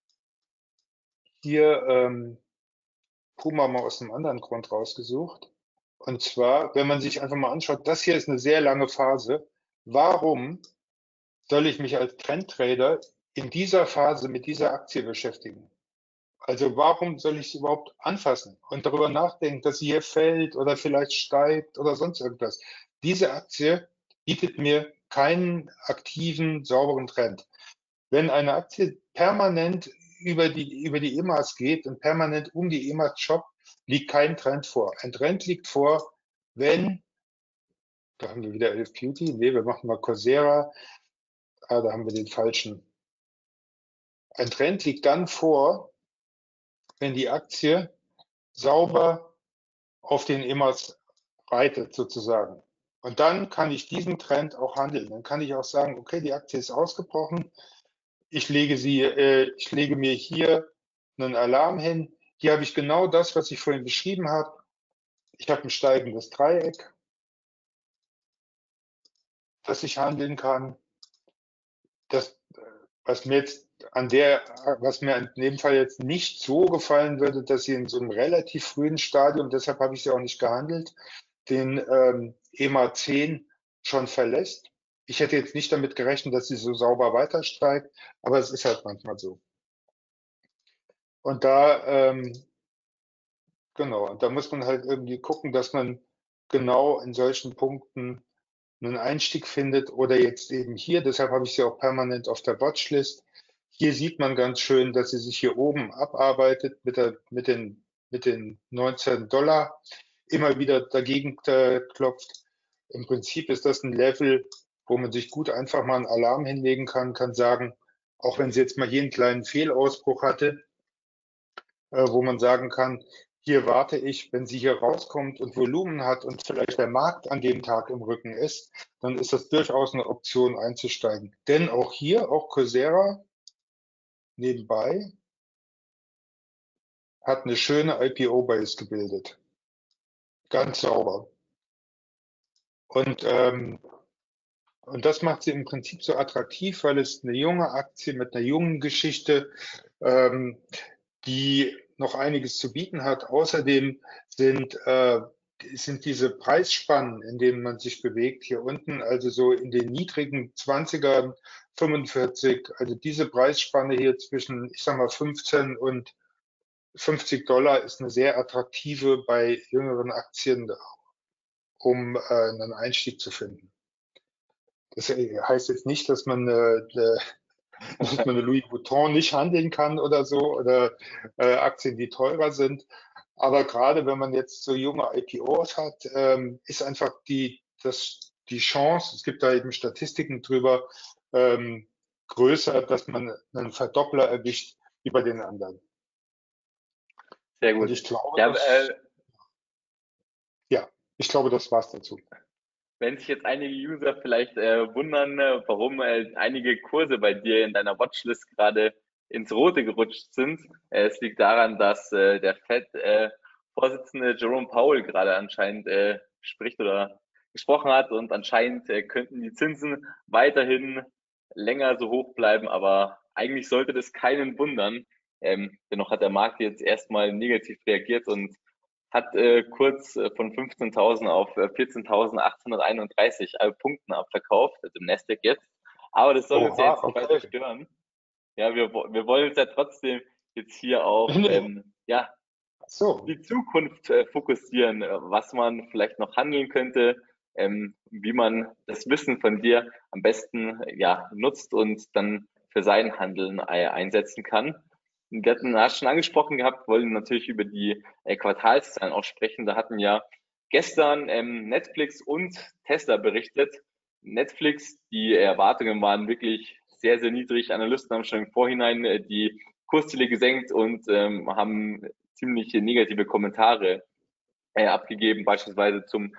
hier ähm, Puma mal aus einem anderen Grund rausgesucht. Und zwar, wenn man sich einfach mal anschaut, das hier ist eine sehr lange Phase. Warum soll ich mich als Trendtrader in dieser Phase mit dieser Aktie beschäftigen? Also warum soll ich sie überhaupt anfassen und darüber nachdenken, dass sie hier fällt oder vielleicht steigt oder sonst irgendwas? Diese Aktie bietet mir keinen aktiven, sauberen Trend. Wenn eine Aktie permanent über die, über die E M As geht und permanent um die E M As shoppt, liegt kein Trend vor. Ein Trend liegt vor, wenn, da haben wir wieder elf Beauty, nee, wir machen mal Coursera, ah, da haben wir den falschen. Ein Trend liegt dann vor, wenn die Aktie sauber auf den E M As reitet sozusagen. Und dann kann ich diesen Trend auch handeln. Dann kann ich auch sagen, okay, die Aktie ist ausgebrochen. Ich lege sie, äh, ich lege mir hier einen Alarm hin. Hier habe ich genau das, was ich vorhin beschrieben habe. ich habe ein steigendes Dreieck, das ich handeln kann. Das, was mir jetzt an der, was mir in dem Fall jetzt nicht so gefallen würde, dass sie in so einem relativ frühen Stadium, deshalb habe ich sie auch nicht gehandelt, den ähm, E M A zehn schon verlässt. Ich hätte jetzt nicht damit gerechnet, dass sie so sauber weiter steigt, aber es ist halt manchmal so. Und da, ähm, genau, und da muss man halt irgendwie gucken, dass man genau in solchen Punkten einen Einstieg findet oder jetzt eben hier, deshalb habe ich sie auch permanent auf der Watchlist. Hier sieht man ganz schön, dass sie sich hier oben abarbeitet mit, der, mit, den, mit den neunzehn Dollar, immer wieder dagegen äh, klopft. Im Prinzip ist das ein Level, wo man sich gut einfach mal einen Alarm hinlegen kann, kann sagen, auch wenn sie jetzt mal hier einen kleinen Fehlausbruch hatte, äh, wo man sagen kann, hier warte ich, wenn sie hier rauskommt und Volumen hat und vielleicht der Markt an dem Tag im Rücken ist, dann ist das durchaus eine Option einzusteigen. Denn auch hier, auch Coursera nebenbei, hat eine schöne I P O-Base gebildet. Ganz sauber. Und, ähm, und das macht sie im Prinzip so attraktiv, weil es eine junge Aktie mit einer jungen Geschichte, ähm, die noch einiges zu bieten hat. Außerdem sind, äh, sind diese Preisspannen, in denen man sich bewegt, hier unten, also so in den niedrigen zwanzigern, fünfundvierzig, also diese Preisspanne hier zwischen, ich sag mal, fünfzehn und fünfzig Dollar ist eine sehr attraktive bei jüngeren Aktien, um äh, einen Einstieg zu finden. Das heißt jetzt nicht, dass man äh, dass man eine Louis Vuitton nicht handeln kann oder so, oder äh, Aktien, die teurer sind. Aber gerade wenn man jetzt so junge I P Os hat, ähm, ist einfach die, das, die Chance, es gibt da eben Statistiken drüber, ähm, größer, dass man einen Verdoppler erwischt wie bei den anderen. Sehr Und gut. ich glaube, Ja, dass, äh, ja, ich glaube, das war's dazu. wenn sich jetzt einige User vielleicht äh, wundern, äh, warum äh, einige Kurse bei dir in deiner Watchlist gerade ins Rote gerutscht sind, äh, es liegt daran, dass äh, der Fed-Vorsitzende Jerome Powell gerade anscheinend äh, spricht oder gesprochen hat und anscheinend äh, könnten die Zinsen weiterhin länger so hoch bleiben, aber eigentlich sollte das keinen wundern. Ähm, dennoch hat der Markt jetzt erstmal negativ reagiert und hat äh, kurz äh, von fünfzehntausend auf äh, vierzehntausendachthunderteinunddreißig äh, Punkten abverkauft, also im Nasdaq jetzt. Aber das soll uns ja Oha, jetzt nicht weiter okay. stören. Ja, wir, wir wollen uns ja trotzdem jetzt hier auf Nee, ähm, ja, so. die Zukunft äh, fokussieren, äh, was man vielleicht noch handeln könnte, ähm, wie man das Wissen von dir am besten äh, ja, nutzt und dann für sein Handeln äh, einsetzen kann. Wir hatten hast schon angesprochen gehabt, wollen natürlich über die äh, Quartalszahlen auch sprechen. Da hatten ja gestern ähm, Netflix und Tesla berichtet. Netflix, die Erwartungen waren wirklich sehr, sehr niedrig. Analysten haben schon im Vorhinein äh, die Kursziele gesenkt und ähm, haben ziemlich negative Kommentare äh, abgegeben, beispielsweise zum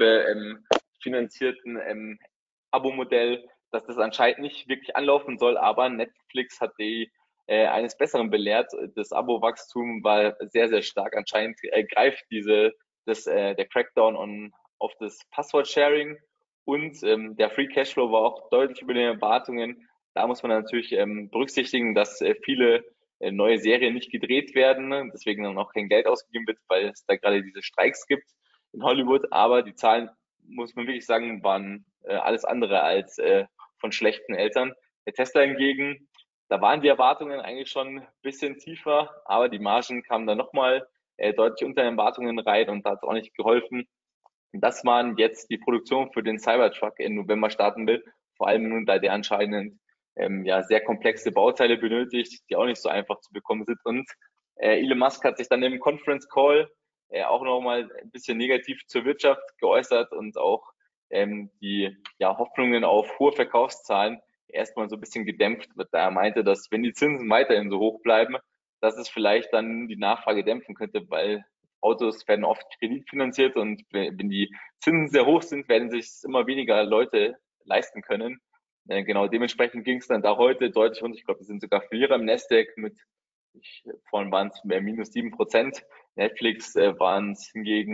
werbefinanzierten ähm, ähm, Abo-Modell, dass das anscheinend nicht wirklich anlaufen soll, aber Netflix hat die äh, eines Besseren belehrt. Das Abo-Wachstum war sehr, sehr stark. Anscheinend äh, greift diese, das, äh, der Crackdown on, auf das Passwort-Sharing und ähm, der Free Cashflow war auch deutlich über den Erwartungen. Da muss man natürlich ähm, berücksichtigen, dass äh, viele äh, neue Serien nicht gedreht werden, deswegen dann auch kein Geld ausgegeben wird, weil es da gerade diese Streiks gibt in Hollywood. Aber die Zahlen, muss man wirklich sagen, waren äh, alles andere als äh, von schlechten Eltern. Der Tesla hingegen, da waren die Erwartungen eigentlich schon ein bisschen tiefer, aber die Margen kamen dann nochmal äh, deutlich unter den Erwartungen rein und da hat es auch nicht geholfen, dass man jetzt die Produktion für den Cybertruck im November starten will, vor allem nun, da der anscheinend ähm, ja sehr komplexe Bauteile benötigt, die auch nicht so einfach zu bekommen sind. Und äh, Elon Musk hat sich dann im Conference Call äh, auch nochmal ein bisschen negativ zur Wirtschaft geäußert und auch ähm, die ja, Hoffnungen auf hohe Verkaufszahlen erstmal so ein bisschen gedämpft wird, da er meinte, dass wenn die Zinsen weiterhin so hoch bleiben, dass es vielleicht dann die Nachfrage dämpfen könnte, weil Autos werden oft kreditfinanziert und wenn die Zinsen sehr hoch sind, werden sich immer weniger Leute leisten können. Äh, genau, dementsprechend ging es dann da heute deutlich runter. Ich glaube, wir sind sogar Verlierer im Nasdaq mit, ich, vorhin waren es mehr minus sieben Prozent. Netflix äh, waren es hingegen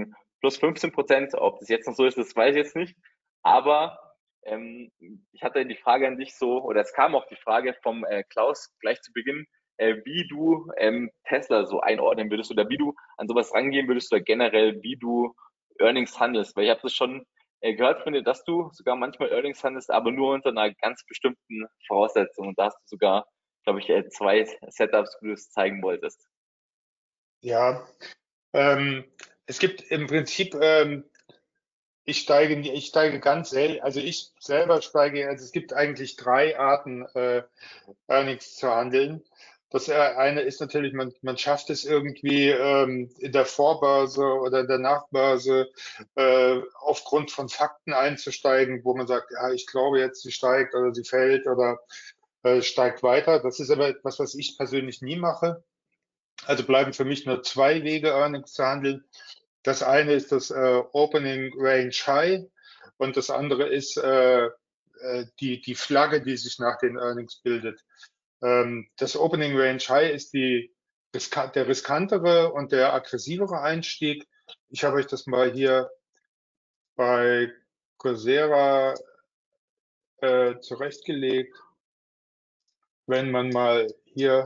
plus fünfzehn Prozent. Ob das jetzt noch so ist, das weiß ich jetzt nicht. Aber ähm, ich hatte die Frage an dich so, oder es kam auch die Frage vom äh, Klaus gleich zu Beginn, äh, wie du ähm, Tesla so einordnen würdest oder wie du an sowas rangehen würdest oder generell, wie du Earnings handelst. Weil ich habe das schon äh, gehört von dir, dass du sogar manchmal Earnings handelst, aber nur unter einer ganz bestimmten Voraussetzung. Und da hast du sogar, glaube ich, äh, zwei Setups, wo du es zeigen wolltest. Ja, ähm, es gibt im Prinzip, ähm, ich steige, ich steige ganz selten, also ich selber steige, also es gibt eigentlich drei Arten, äh, Earnings zu handeln. Das äh, eine ist natürlich, man, man schafft es irgendwie ähm, in der Vorbörse oder in der Nachbörse äh, aufgrund von Fakten einzusteigen, wo man sagt, ja, ich glaube jetzt, sie steigt oder sie fällt oder äh, steigt weiter. Das ist aber etwas, was ich persönlich nie mache. Also bleiben für mich nur zwei Wege, Earnings zu handeln. Das eine ist das äh, Opening Range High und das andere ist äh, äh, die, die Flagge, die sich nach den Earnings bildet. Ähm, das Opening Range High ist die, der riskantere und der aggressivere Einstieg. Ich habe euch das mal hier bei Coursera äh, zurechtgelegt. Wenn man mal hier,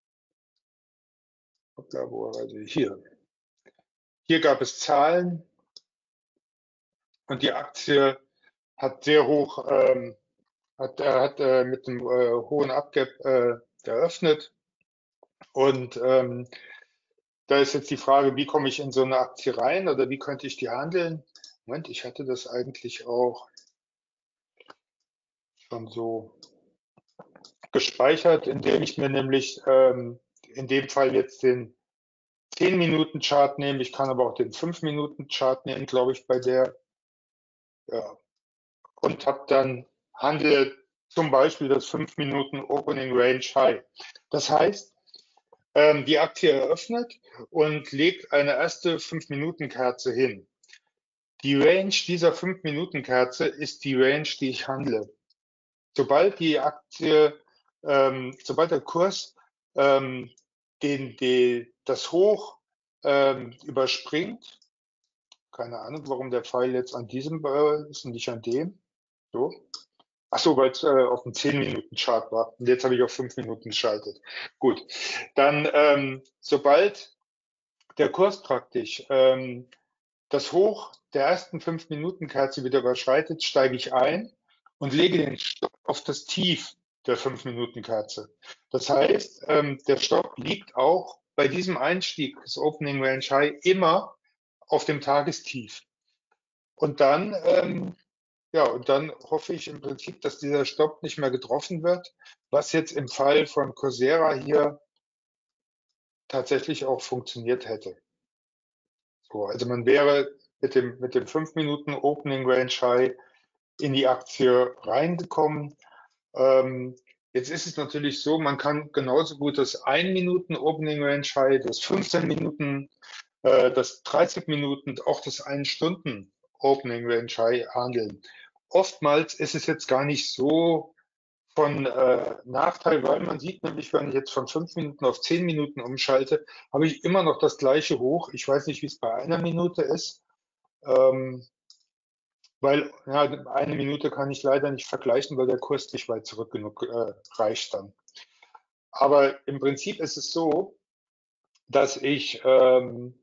hoppla, wo also hier, hier gab es Zahlen und die Aktie hat sehr hoch, ähm, hat, er hat äh, mit einem äh, hohen Abgap äh, eröffnet. Und ähm, da ist jetzt die Frage, wie komme ich in so eine Aktie rein oder wie könnte ich die handeln? Moment, ich hatte das eigentlich auch schon so gespeichert, indem ich mir nämlich ähm, in dem Fall jetzt den zehn Minuten Chart nehme. Ich kann aber auch den fünf Minuten Chart nehmen, glaube ich, bei der. Ja. Und habe dann handle zum Beispiel das fünf Minuten Opening Range High. Das heißt, ähm, die Aktie eröffnet und legt eine erste fünf Minuten Kerze hin. Die Range dieser fünf Minuten Kerze ist die Range, die ich handle. Sobald die Aktie, ähm, sobald der Kurs ähm, den, die, das Hoch ähm, überspringt, keine Ahnung, warum der Pfeil jetzt an diesem äh, ist und nicht an dem. So. Ach so, weil es äh, auf dem zehn Minuten Chart war. Und jetzt habe ich auf fünf Minuten geschaltet. Gut. Dann, ähm, sobald der Kurs praktisch ähm, das Hoch der ersten fünf Minuten Kerze wieder überschreitet, steige ich ein und lege den Stopp auf das Tief der fünf Minuten Kerze. Das heißt, ähm, der Stopp liegt auch bei diesem Einstieg des Opening Range High immer auf dem Tagestief. Und dann, ähm, ja, und dann hoffe ich im Prinzip, dass dieser Stopp nicht mehr getroffen wird, was jetzt im Fall von Coursera hier tatsächlich auch funktioniert hätte. So, also man wäre mit dem, mit dem fünf Minuten Opening Range High in die Aktie reingekommen. Ähm, jetzt ist es natürlich so, man kann genauso gut das ein Minuten Opening Range High, das fünfzehn Minuten, äh, das dreißig Minuten, auch das ein Stunden Opening Range High handeln. Oftmals ist es jetzt gar nicht so von äh, Nachteil, weil man sieht nämlich, wenn ich jetzt von fünf Minuten auf zehn Minuten umschalte, habe ich immer noch das gleiche Hoch. Ich weiß nicht, wie es bei einer Minute ist, ähm, weil ja, eine Minute kann ich leider nicht vergleichen, weil der Kurs nicht weit zurück genug äh, reicht dann. Aber im Prinzip ist es so, dass ich ähm,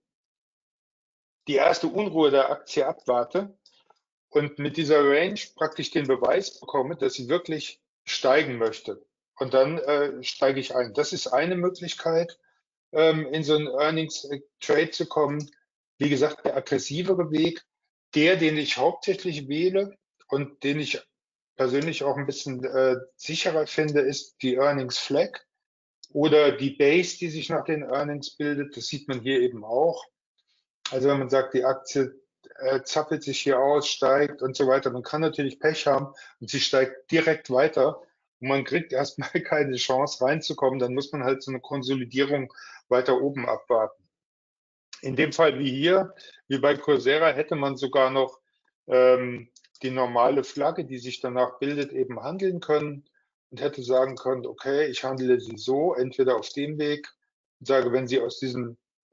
die erste Unruhe der Aktie abwarte und mit dieser Range praktisch den Beweis bekomme, dass sie wirklich steigen möchte. Und dann äh, steige ich ein. Das ist eine Möglichkeit, ähm, in so einen Earnings-Trade zu kommen. Wie gesagt, der aggressivere Weg, der, den ich hauptsächlich wähle und den ich persönlich auch ein bisschen äh, sicherer finde, ist die Earnings Flag oder die Base, die sich nach den Earnings bildet. Das sieht man hier eben auch. Also wenn man sagt, die Aktie äh, zappelt sich hier aus, steigt und so weiter, man kann natürlich Pech haben und sie steigt direkt weiter und man kriegt erstmal keine Chance reinzukommen, dann muss man halt so eine Konsolidierung weiter oben abwarten. In dem Fall wie hier, wie bei Coursera, hätte man sogar noch ähm, die normale Flagge, die sich danach bildet, eben handeln können und hätte sagen können, okay, ich handle sie so, entweder auf dem Weg und sage, wenn sie aus diesem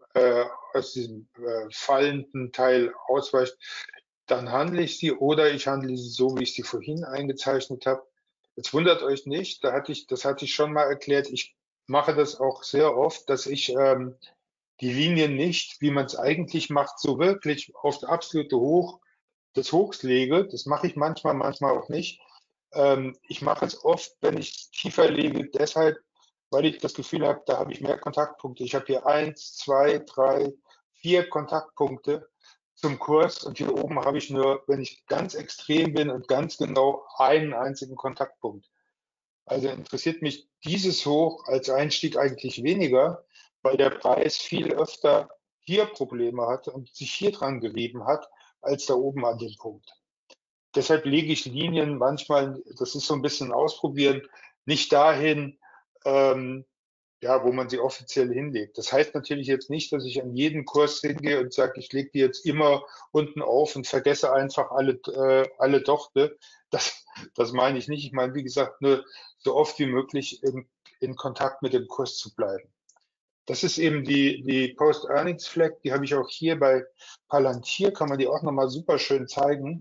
äh, aus diesem äh, fallenden Teil ausweicht, dann handle ich sie oder ich handle sie so, wie ich sie vorhin eingezeichnet habe. Jetzt wundert euch nicht, da hatte ich, das hatte ich schon mal erklärt. Ich mache das auch sehr oft, dass ich ähm, die Linien nicht, wie man es eigentlich macht, so wirklich auf das absolute Hoch des Hochs lege. Das mache ich manchmal, manchmal auch nicht. Ähm, ich mache es oft, wenn ich tiefer lege, deshalb, weil ich das Gefühl habe, da habe ich mehr Kontaktpunkte. Ich habe hier eins, zwei, drei, vier Kontaktpunkte zum Kurs und hier oben habe ich nur, wenn ich ganz extrem bin und ganz genau einen einzigen Kontaktpunkt. Also interessiert mich dieses Hoch als Einstieg eigentlich weniger, weil der Preis viel öfter hier Probleme hat und sich hier dran gerieben hat, als da oben an dem Punkt. Deshalb lege ich Linien manchmal, das ist so ein bisschen ausprobieren, nicht dahin, ähm, ja, wo man sie offiziell hinlegt. Das heißt natürlich jetzt nicht, dass ich an jeden Kurs hingehe und sage, ich lege die jetzt immer unten auf und vergesse einfach alle, äh, alle Dochte. Das, das meine ich nicht. Ich meine, wie gesagt, nur so oft wie möglich in, in Kontakt mit dem Kurs zu bleiben. Das ist eben die, die Post-Earnings-Flag, die habe ich auch hier bei Palantir, kann man die auch nochmal super schön zeigen.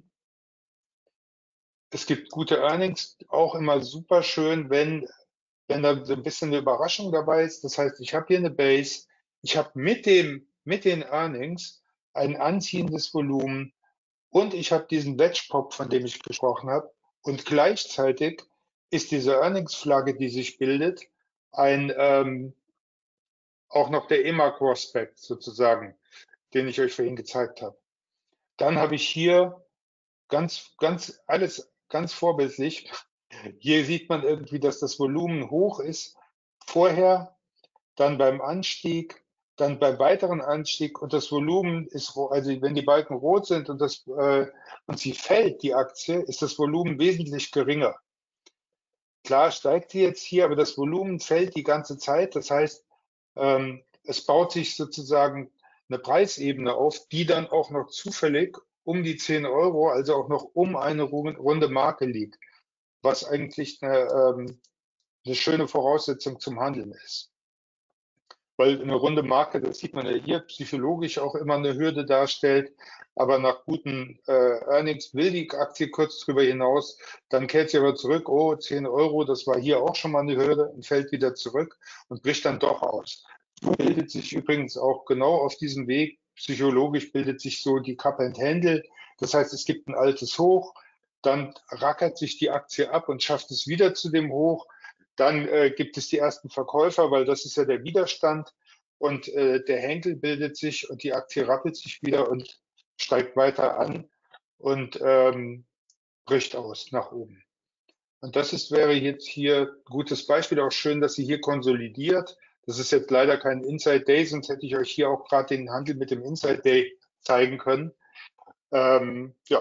Es gibt gute Earnings, auch immer super schön, wenn, wenn da so ein bisschen eine Überraschung dabei ist. Das heißt, ich habe hier eine Base, ich habe mit dem, mit den Earnings ein anziehendes Volumen und ich habe diesen Wedge Pop, von dem ich gesprochen habe. Und gleichzeitig ist diese Earnings-Flagge, die sich bildet, ein, ähm, auch noch der E M A Prospect sozusagen, den ich euch vorhin gezeigt habe. Dann habe ich hier ganz, ganz, alles ganz vorbildlich. Hier sieht man irgendwie, dass das Volumen hoch ist. Vorher, dann beim Anstieg, dann beim weiteren Anstieg und das Volumen ist, also wenn die Balken rot sind und, das, äh, und sie fällt, die Aktie, ist das Volumen wesentlich geringer. Klar steigt sie jetzt hier, aber das Volumen fällt die ganze Zeit. Das heißt, ähm, es baut sich sozusagen eine Preisebene auf, die dann auch noch zufällig um die zehn Euro, also auch noch um eine runde Marke liegt, was eigentlich eine, ähm, eine schöne Voraussetzung zum Handeln ist. Weil eine runde Marke, das sieht man ja hier, psychologisch auch immer eine Hürde darstellt. Aber nach guten äh, Earnings will die Aktie kurz drüber hinaus, dann kehrt sie aber zurück, oh, zehn Euro, das war hier auch schon mal eine Hürde und fällt wieder zurück und bricht dann doch aus. So bildet sich übrigens auch genau auf diesem Weg, psychologisch bildet sich so die Cup and Handle. Das heißt, es gibt ein altes Hoch, dann rackert sich die Aktie ab und schafft es wieder zu dem Hoch. Dann äh, gibt es die ersten Verkäufer, weil das ist ja der Widerstand und äh, der Henkel bildet sich und die Aktie rappelt sich wieder und steigt weiter an und ähm, bricht aus nach oben. Und das ist, wäre jetzt hier ein gutes Beispiel. Auch schön, dass sie hier konsolidiert. Das ist jetzt leider kein Inside Day, sonst hätte ich euch hier auch gerade den Handel mit dem Inside Day zeigen können. Ähm, ja,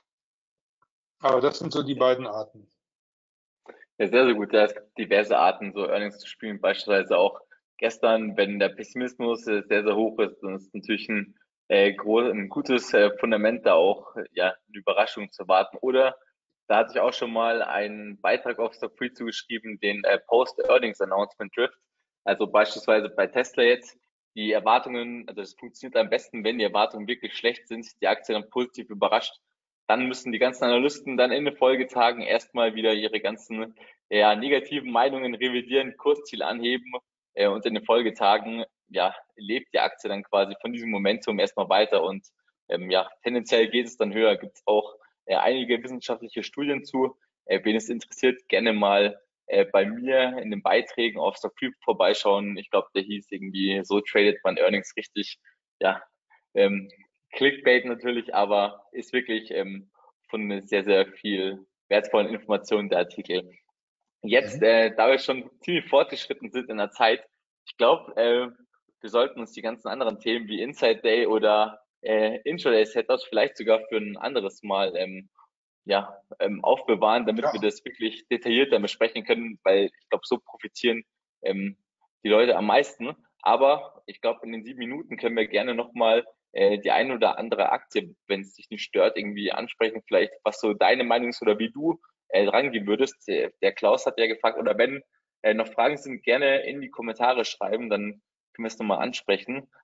aber das sind so die beiden Arten. Ja, sehr, sehr gut. Ja, es gibt diverse Arten, so Earnings zu spielen. Beispielsweise auch gestern, wenn der Pessimismus äh, sehr, sehr hoch ist, dann ist natürlich ein, äh, groß, ein gutes äh, Fundament, da auch äh, ja, eine Überraschung zu warten. Oder da hatte ich auch schon mal einen Beitrag auf Stock Free zugeschrieben, den äh, Post-Earnings Announcement Drift. Also beispielsweise bei Tesla jetzt, die Erwartungen, also es funktioniert am besten, wenn die Erwartungen wirklich schlecht sind, die Aktie dann positiv überrascht. Dann müssen die ganzen Analysten dann in den Folgetagen erstmal wieder ihre ganzen ja, negativen Meinungen revidieren, Kursziel anheben äh, und in den Folgetagen ja, lebt die Aktie dann quasi von diesem Momentum erstmal weiter und ähm, ja, tendenziell geht es dann höher. Gibt es auch äh, einige wissenschaftliche Studien zu. Äh, wen es interessiert, gerne mal äh, bei mir in den Beiträgen auf Stock Free vorbeischauen. Ich glaube, der hieß irgendwie, so tradet man Earnings richtig. Ja, ähm, Clickbait natürlich, aber ist wirklich ähm, von sehr, sehr viel wertvollen Informationen der Artikel. Jetzt, Mhm. äh, da wir schon ziemlich fortgeschritten sind in der Zeit, ich glaube, äh, wir sollten uns die ganzen anderen Themen wie Inside Day oder äh, Intraday Setups vielleicht sogar für ein anderes Mal ähm, ja, ähm, aufbewahren, damit wir Ja, das wirklich detaillierter besprechen können, weil ich glaube, so profitieren ähm, die Leute am meisten. Aber ich glaube, in den sieben Minuten können wir gerne nochmal äh, die eine oder andere Aktie, wenn es dich nicht stört, irgendwie ansprechen, vielleicht was so deine Meinung ist oder wie du äh, rangehen würdest. Der, der Klaus hat ja gefragt, oder wenn äh, noch Fragen sind, gerne in die Kommentare schreiben, dann können wir es nochmal ansprechen.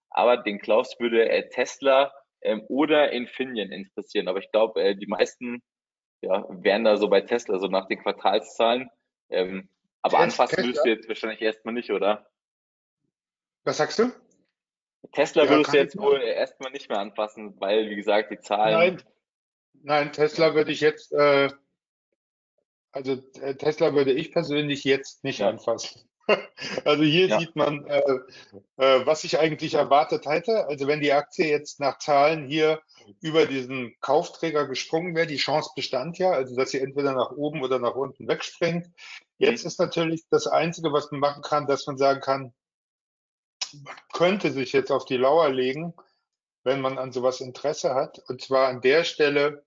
aber den Klaus würde äh, Tesla ähm, oder Infineon interessieren. Aber ich glaube, äh, die meisten ja, wären da so bei Tesla, so nach den Quartalszahlen. Ähm, aber Tes- anfassen würdest du Tesla, jetzt wahrscheinlich erstmal nicht, oder? was sagst du? Tesla Ja, würdest du kann ich jetzt wohl machen. erstmal nicht mehr anfassen, weil, wie gesagt, die Zahlen, Nein, nein, ja, Tesla würde ich jetzt, äh, also äh, Tesla würde ich persönlich jetzt nicht ja, anfassen. Also hier ja, sieht man, äh, äh, was ich eigentlich erwartet hätte. Also wenn die Aktie jetzt nach Zahlen hier über diesen Kaufträger gesprungen wäre, die Chance bestand ja, also dass sie entweder nach oben oder nach unten wegspringt. Jetzt mhm, ist natürlich das Einzige, was man machen kann, dass man sagen kann, könnte sich jetzt auf die Lauer legen, wenn man an sowas Interesse hat. Und zwar an der Stelle,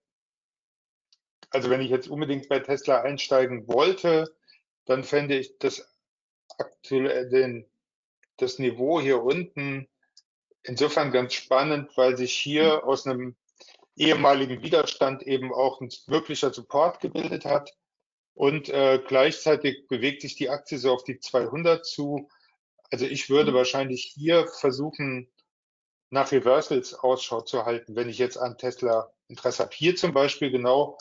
also wenn ich jetzt unbedingt bei Tesla einsteigen wollte, dann fände ich das aktuell den, das Niveau hier unten insofern ganz spannend, weil sich mhm, hier aus einem ehemaligen Widerstand eben auch ein wirklicher Support gebildet hat. Und äh, gleichzeitig bewegt sich die Aktie so auf die zweihundert zu. Also ich würde mhm, wahrscheinlich hier versuchen, nach Reversals Ausschau zu halten, wenn ich jetzt an Tesla Interesse habe. Hier zum Beispiel genau,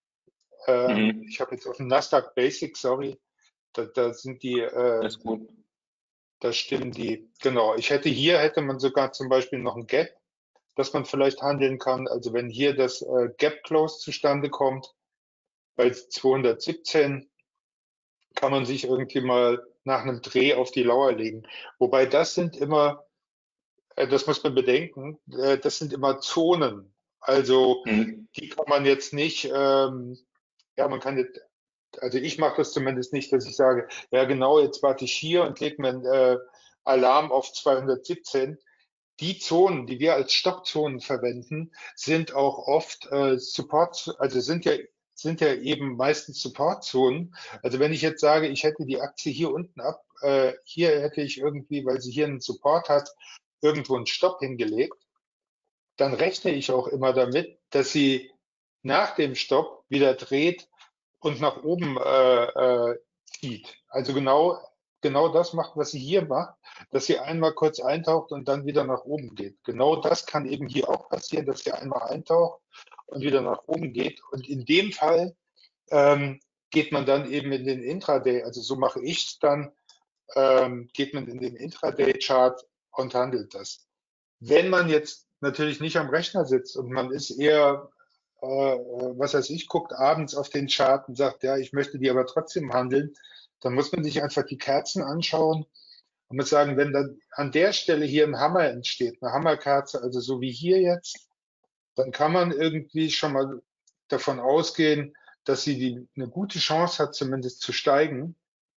ähm, mhm, ich habe jetzt auf dem Nasdaq Basic, sorry, da, da sind die, äh, ist gut. da stimmen die, genau. Ich hätte hier, hätte man sogar zum Beispiel noch ein Gap, dass man vielleicht handeln kann. Also wenn hier das äh, Gap Close zustande kommt, bei zweihundertsiebzehn, kann man sich irgendwie mal nach einem Dreh auf die Lauer legen. Wobei das sind immer, äh, das muss man bedenken, äh, das sind immer Zonen. Also Mhm, die kann man jetzt nicht, ähm, ja, man kann jetzt, also ich mache das zumindest nicht, dass ich sage, ja genau, jetzt warte ich hier und lege mir einen äh, Alarm auf zweihundertsiebzehn. Die Zonen, die wir als Stoppzonen verwenden, sind auch oft äh, Support, also sind ja sind ja eben meistens Supportzonen. Also wenn ich jetzt sage, ich hätte die Aktie hier unten ab, äh, hier hätte ich irgendwie, weil sie hier einen Support hat, irgendwo einen Stopp hingelegt, dann rechne ich auch immer damit, dass sie nach dem Stopp wieder dreht und nach oben äh, äh, zieht. Also genau, genau das macht, was sie hier macht, dass sie einmal kurz eintaucht und dann wieder nach oben geht. Genau das kann eben hier auch passieren, dass sie einmal eintaucht und wieder nach oben geht. Und in dem Fall ähm, geht man dann eben in den Intraday, also so mache ich es dann, ähm, geht man in den Intraday-Chart und handelt das. Wenn man jetzt natürlich nicht am Rechner sitzt und man ist eher, äh, was weiß ich, guckt abends auf den Chart und sagt, ja, ich möchte die aber trotzdem handeln, dann muss man sich einfach die Kerzen anschauen und muss sagen, wenn dann an der Stelle hier ein Hammer entsteht, eine Hammerkerze, also so wie hier jetzt, dann kann man irgendwie schon mal davon ausgehen, dass sie die, eine gute Chance hat, zumindest zu steigen.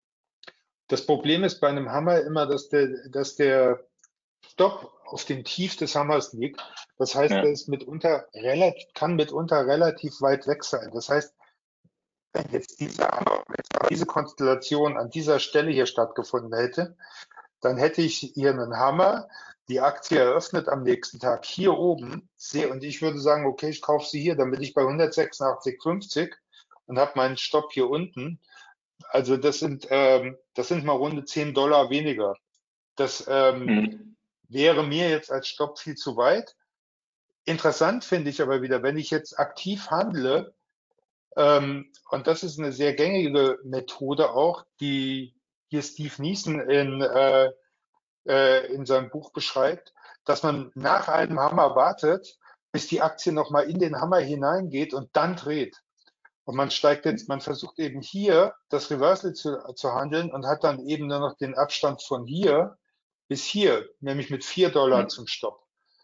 Das Problem ist bei einem Hammer immer, dass der, dass der Stopp auf dem Tief des Hammers liegt. Das heißt, ja, der ist mitunter relativ, kann mitunter relativ weit weg sein. Das heißt, wenn jetzt diese, Hammer, wenn diese Konstellation an dieser Stelle hier stattgefunden hätte, dann hätte ich hier einen Hammer, die Aktie eröffnet am nächsten Tag hier oben, sehe, und ich würde sagen, okay, ich kaufe sie hier, dann bin ich bei hundertsechsundachtzig Komma fünfzig und habe meinen Stopp hier unten. Also das sind, ähm, das sind mal runde zehn Dollar weniger. Das ähm, mhm, wäre mir jetzt als Stopp viel zu weit. Interessant finde ich aber wieder, wenn ich jetzt aktiv handle, ähm, und das ist eine sehr gängige Methode auch, die hier Steve Neeson in, äh, äh, in seinem Buch beschreibt, dass man nach einem Hammer wartet, bis die Aktie nochmal in den Hammer hineingeht und dann dreht. Und man steigt jetzt, man versucht eben hier das Reversal zu, zu handeln und hat dann eben nur noch den Abstand von hier bis hier, nämlich mit vier Dollar mhm, zum Stopp.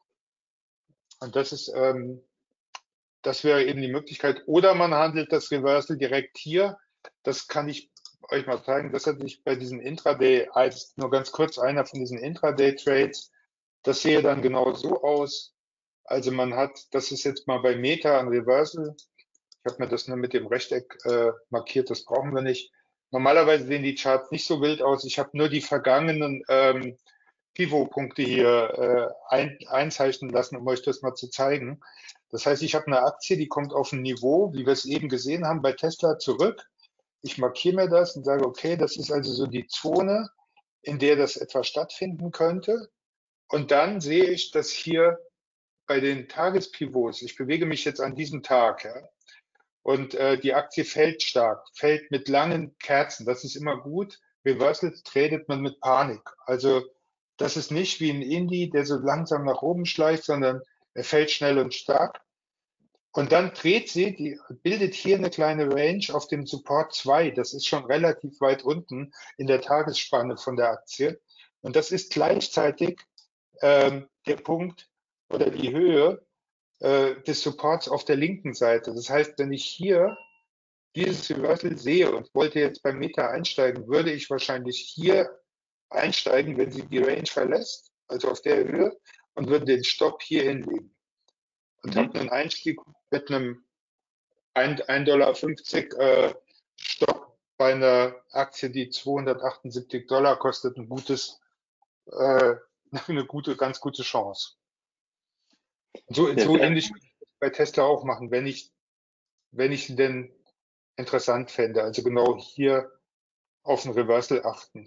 Und das ist, ähm, das wäre eben die Möglichkeit. Oder man handelt das Reversal direkt hier. Das kann ich euch mal zeigen. Das hatte ich bei diesen Intraday, als nur ganz kurz einer von diesen Intraday-Trades. Das sehe dann genau so aus. Also man hat, das ist jetzt mal bei Meta ein Reversal. Ich habe mir das nur mit dem Rechteck äh, markiert, das brauchen wir nicht. Normalerweise sehen die Charts nicht so wild aus. Ich habe nur die vergangenen ähm, Pivot-Punkte hier äh, ein, einzeichnen lassen, um euch das mal zu zeigen. Das heißt, ich habe eine Aktie, die kommt auf ein Niveau, wie wir es eben gesehen haben bei Tesla, zurück. Ich markiere mir das und sage, okay, das ist also so die Zone, in der das etwa stattfinden könnte. Und dann sehe ich, dass hier bei den Tagespivots, ich bewege mich jetzt an diesem Tag, ja, und äh, die Aktie fällt stark, fällt mit langen Kerzen. Das ist immer gut. Reversals tradet man mit Panik. Also das ist nicht wie ein Indie, der so langsam nach oben schleicht, sondern er fällt schnell und stark. Und dann dreht sie, die bildet hier eine kleine Range auf dem Support zwei. Das ist schon relativ weit unten in der Tagesspanne von der Aktie. Und das ist gleichzeitig ähm, der Punkt oder die Höhe äh, des Supports auf der linken Seite. Das heißt, wenn ich hier dieses Reversal sehe und wollte jetzt beim Meta einsteigen, würde ich wahrscheinlich hier einsteigen, wenn sie die Range verlässt, also auf der Höhe, und würde den Stopp hier hinlegen. Und habe Mhm. einen Einstieg mit einem ein Dollar fünfzig äh, Stopp bei einer Aktie, die zweihundertachtundsiebzig Dollar kostet, ein gutes, äh, eine gute, ganz gute Chance. So, Ja, so sehr ähnlich gut. würde ich das bei Tesla auch machen, wenn ich, wenn ich denn interessant fände. Also genau hier auf ein Reversal achten.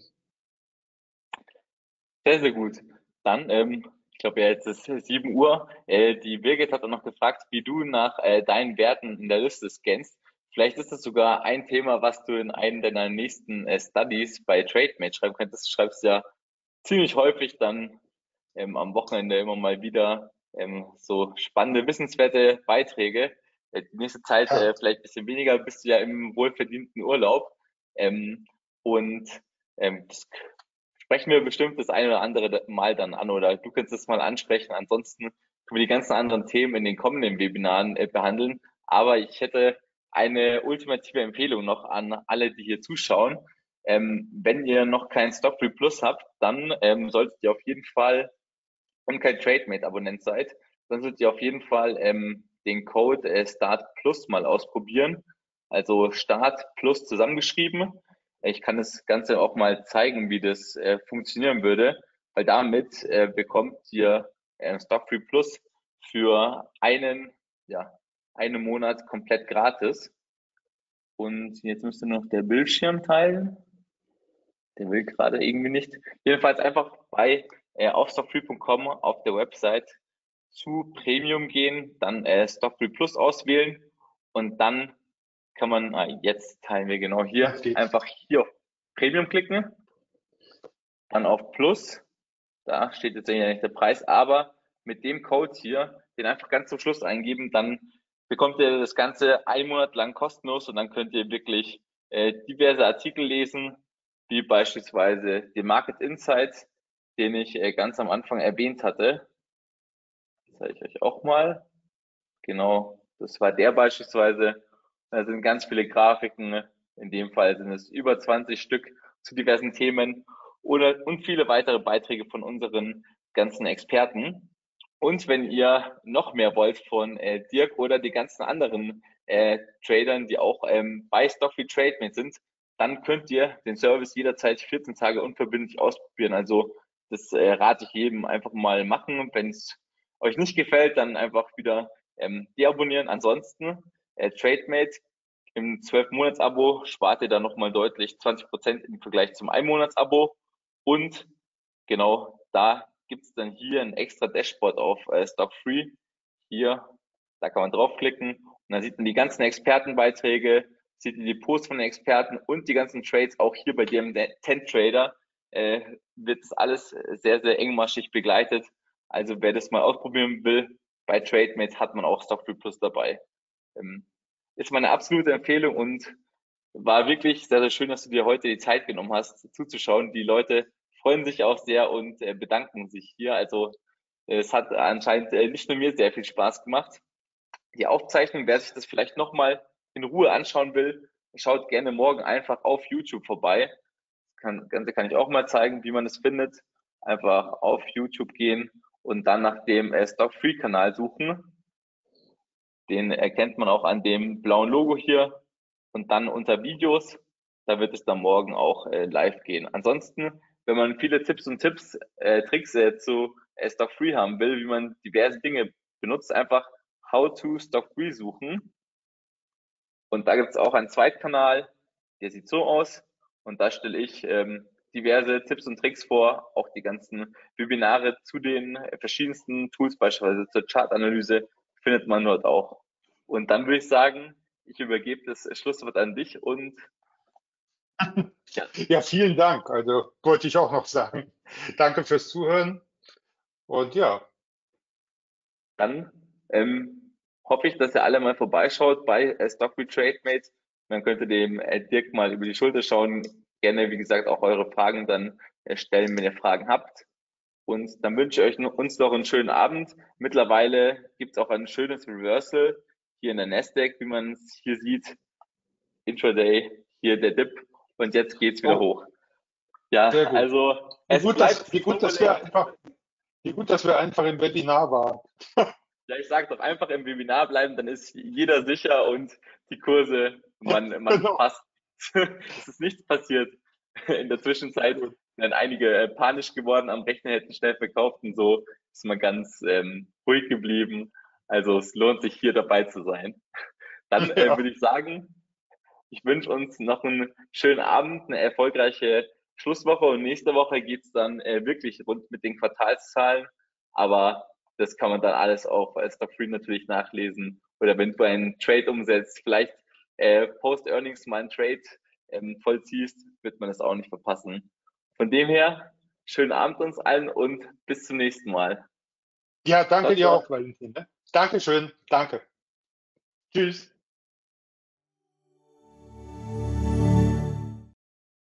Sehr, sehr gut. Dann, ähm, ich glaube, ja, jetzt ist sieben Uhr. Äh, die Birgit hat auch noch gefragt, wie du nach äh, deinen Werten in der Liste scannst. Vielleicht ist das sogar ein Thema, was du in einem deiner nächsten äh, Studies bei TradeMate schreiben könntest. Du schreibst ja ziemlich häufig dann ähm, am Wochenende immer mal wieder ähm, so spannende, wissenswerte Beiträge. Äh, die nächste Zeit Ja, äh, vielleicht ein bisschen weniger, bist du ja im wohlverdienten Urlaub. Ähm, und ähm, das sprechen wir bestimmt das eine oder andere Mal dann an oder du kannst es mal ansprechen. Ansonsten können wir die ganzen anderen Themen in den kommenden Webinaren äh, behandeln. Aber ich hätte eine ultimative Empfehlung noch an alle, die hier zuschauen. Ähm, wenn ihr noch kein Stockfree Plus habt, dann ähm, solltet ihr auf jeden Fall und kein TradeMate-Abonnent seid, dann solltet ihr auf jeden Fall ähm, den Code äh, Start Plus mal ausprobieren. Also Start Plus zusammengeschrieben. Ich kann das Ganze auch mal zeigen, wie das äh, funktionieren würde, weil damit äh, bekommt ihr äh, Stockfree Plus für einen, ja, einen Monat komplett gratis. Und jetzt müsste noch der Bildschirm teilen. Der will gerade irgendwie nicht. Jedenfalls einfach bei äh, auf stockfree punkt com auf der Website zu Premium gehen, dann äh, Stockfree Plus auswählen und dann kann man, ah, jetzt teilen wir genau hier, jetzt geht's. einfach hier auf Premium klicken, dann auf Plus, da steht jetzt ja nicht der Preis, aber mit dem Code hier, den einfach ganz zum Schluss eingeben, dann bekommt ihr das Ganze einen Monat lang kostenlos und dann könnt ihr wirklich äh, diverse Artikel lesen, wie beispielsweise den Market Insights, den ich äh, ganz am Anfang erwähnt hatte. Das zeige ich euch auch mal. Genau, das war der beispielsweise. Da sind ganz viele Grafiken. In dem Fall sind es über zwanzig Stück zu diversen Themen oder und viele weitere Beiträge von unseren ganzen Experten. Und wenn ihr noch mehr wollt von äh, Dirk oder die ganzen anderen äh, Tradern, die auch ähm, bei Stockfree TradeMate sind, dann könnt ihr den Service jederzeit vierzehn Tage unverbindlich ausprobieren. Also das äh, rate ich jedem einfach mal machen. Wenn es euch nicht gefällt, dann einfach wieder ähm, deabonnieren. Ansonsten äh, TradeMate im zwölf-Monats-Abo spart ihr da nochmal deutlich zwanzig Prozent im Vergleich zum Ein-Monats-Abo. Und genau, da gibt's dann hier ein extra Dashboard auf äh, Stockfree. Hier, da kann man draufklicken und dann sieht man die ganzen Expertenbeiträge, sieht die Posts von den Experten und die ganzen Trades. Auch hier bei dem Ten Trader äh, wird das alles sehr, sehr engmaschig begleitet. Also wer das mal ausprobieren will, bei TradeMate hat man auch Stockfree Plus dabei. Ähm, ist meine absolute Empfehlung und war wirklich sehr, sehr schön, dass du dir heute die Zeit genommen hast, zuzuschauen. Die Leute freuen sich auch sehr und äh, bedanken sich hier. Also äh, es hat anscheinend äh, nicht nur mir sehr viel Spaß gemacht. Die Aufzeichnung, wer sich das vielleicht nochmal in Ruhe anschauen will, schaut gerne morgen einfach auf YouTube vorbei. Das Ganze kann ich auch mal zeigen, wie man es findet. Einfach auf YouTube gehen und dann nach dem äh, Stock-Free-Kanal suchen. Den erkennt man auch an dem blauen Logo hier und dann unter Videos. Da wird es dann morgen auch äh, live gehen. Ansonsten, wenn man viele Tipps und Tipps, äh, Tricks äh, zu äh, Stock Free haben will, wie man diverse Dinge benutzt, einfach How to Stock Free suchen. Und da gibt es auch einen Zweitkanal, der sieht so aus. Und da stelle ich ähm, diverse Tipps und Tricks vor, auch die ganzen Webinare zu den verschiedensten Tools, beispielsweise zur Chartanalyse, findet man dort auch. Und dann würde ich sagen, ich übergebe das Schlusswort an dich und ja. Ja, vielen Dank. Also wollte ich auch noch sagen. Danke fürs Zuhören und ja. Dann ähm, hoffe ich, dass ihr alle mal vorbeischaut bei äh, Stockfree TradeMate. Man könnte dem äh, Dirk mal über die Schulter schauen. Gerne, wie gesagt, auch eure Fragen dann äh, stellen, wenn ihr Fragen habt. Und dann wünsche ich euch noch, uns noch einen schönen Abend. Mittlerweile gibt es auch ein schönes Reversal hier in der Nasdaq, wie man es hier sieht. Intraday, hier der Dip. Und jetzt geht's wieder Oh, hoch. Ja, sehr gut. also Wie es gut, bleibt dass, wie gut, dass wir turbulent. einfach, wie gut, dass wir einfach im Webinar waren. Ja, ich sage doch einfach im Webinar bleiben, dann ist jeder sicher und die Kurse, Ja, man, man genau. verpasst. Es ist nichts passiert. In der Zwischenzeit Gut. sind einige äh, panisch geworden am Rechner, hätten schnell verkauft und so ist man ganz ähm, ruhig geblieben. Also es lohnt sich hier dabei zu sein. Dann äh, Ja, würde ich sagen, ich wünsche uns noch einen schönen Abend, eine erfolgreiche Schlusswoche und nächste Woche geht's dann äh, wirklich rund mit den Quartalszahlen. Aber das kann man dann alles auf äh, Stockfree natürlich nachlesen. Oder wenn du einen Trade umsetzt, vielleicht äh, Post-Earnings mal einen Trade ähm, vollziehst, wird man das auch nicht verpassen. Von dem her, schönen Abend uns allen und bis zum nächsten Mal. ja, Ciao, danke dir ciao. auch, Valentin. Ne? Dankeschön. Danke. Tschüss.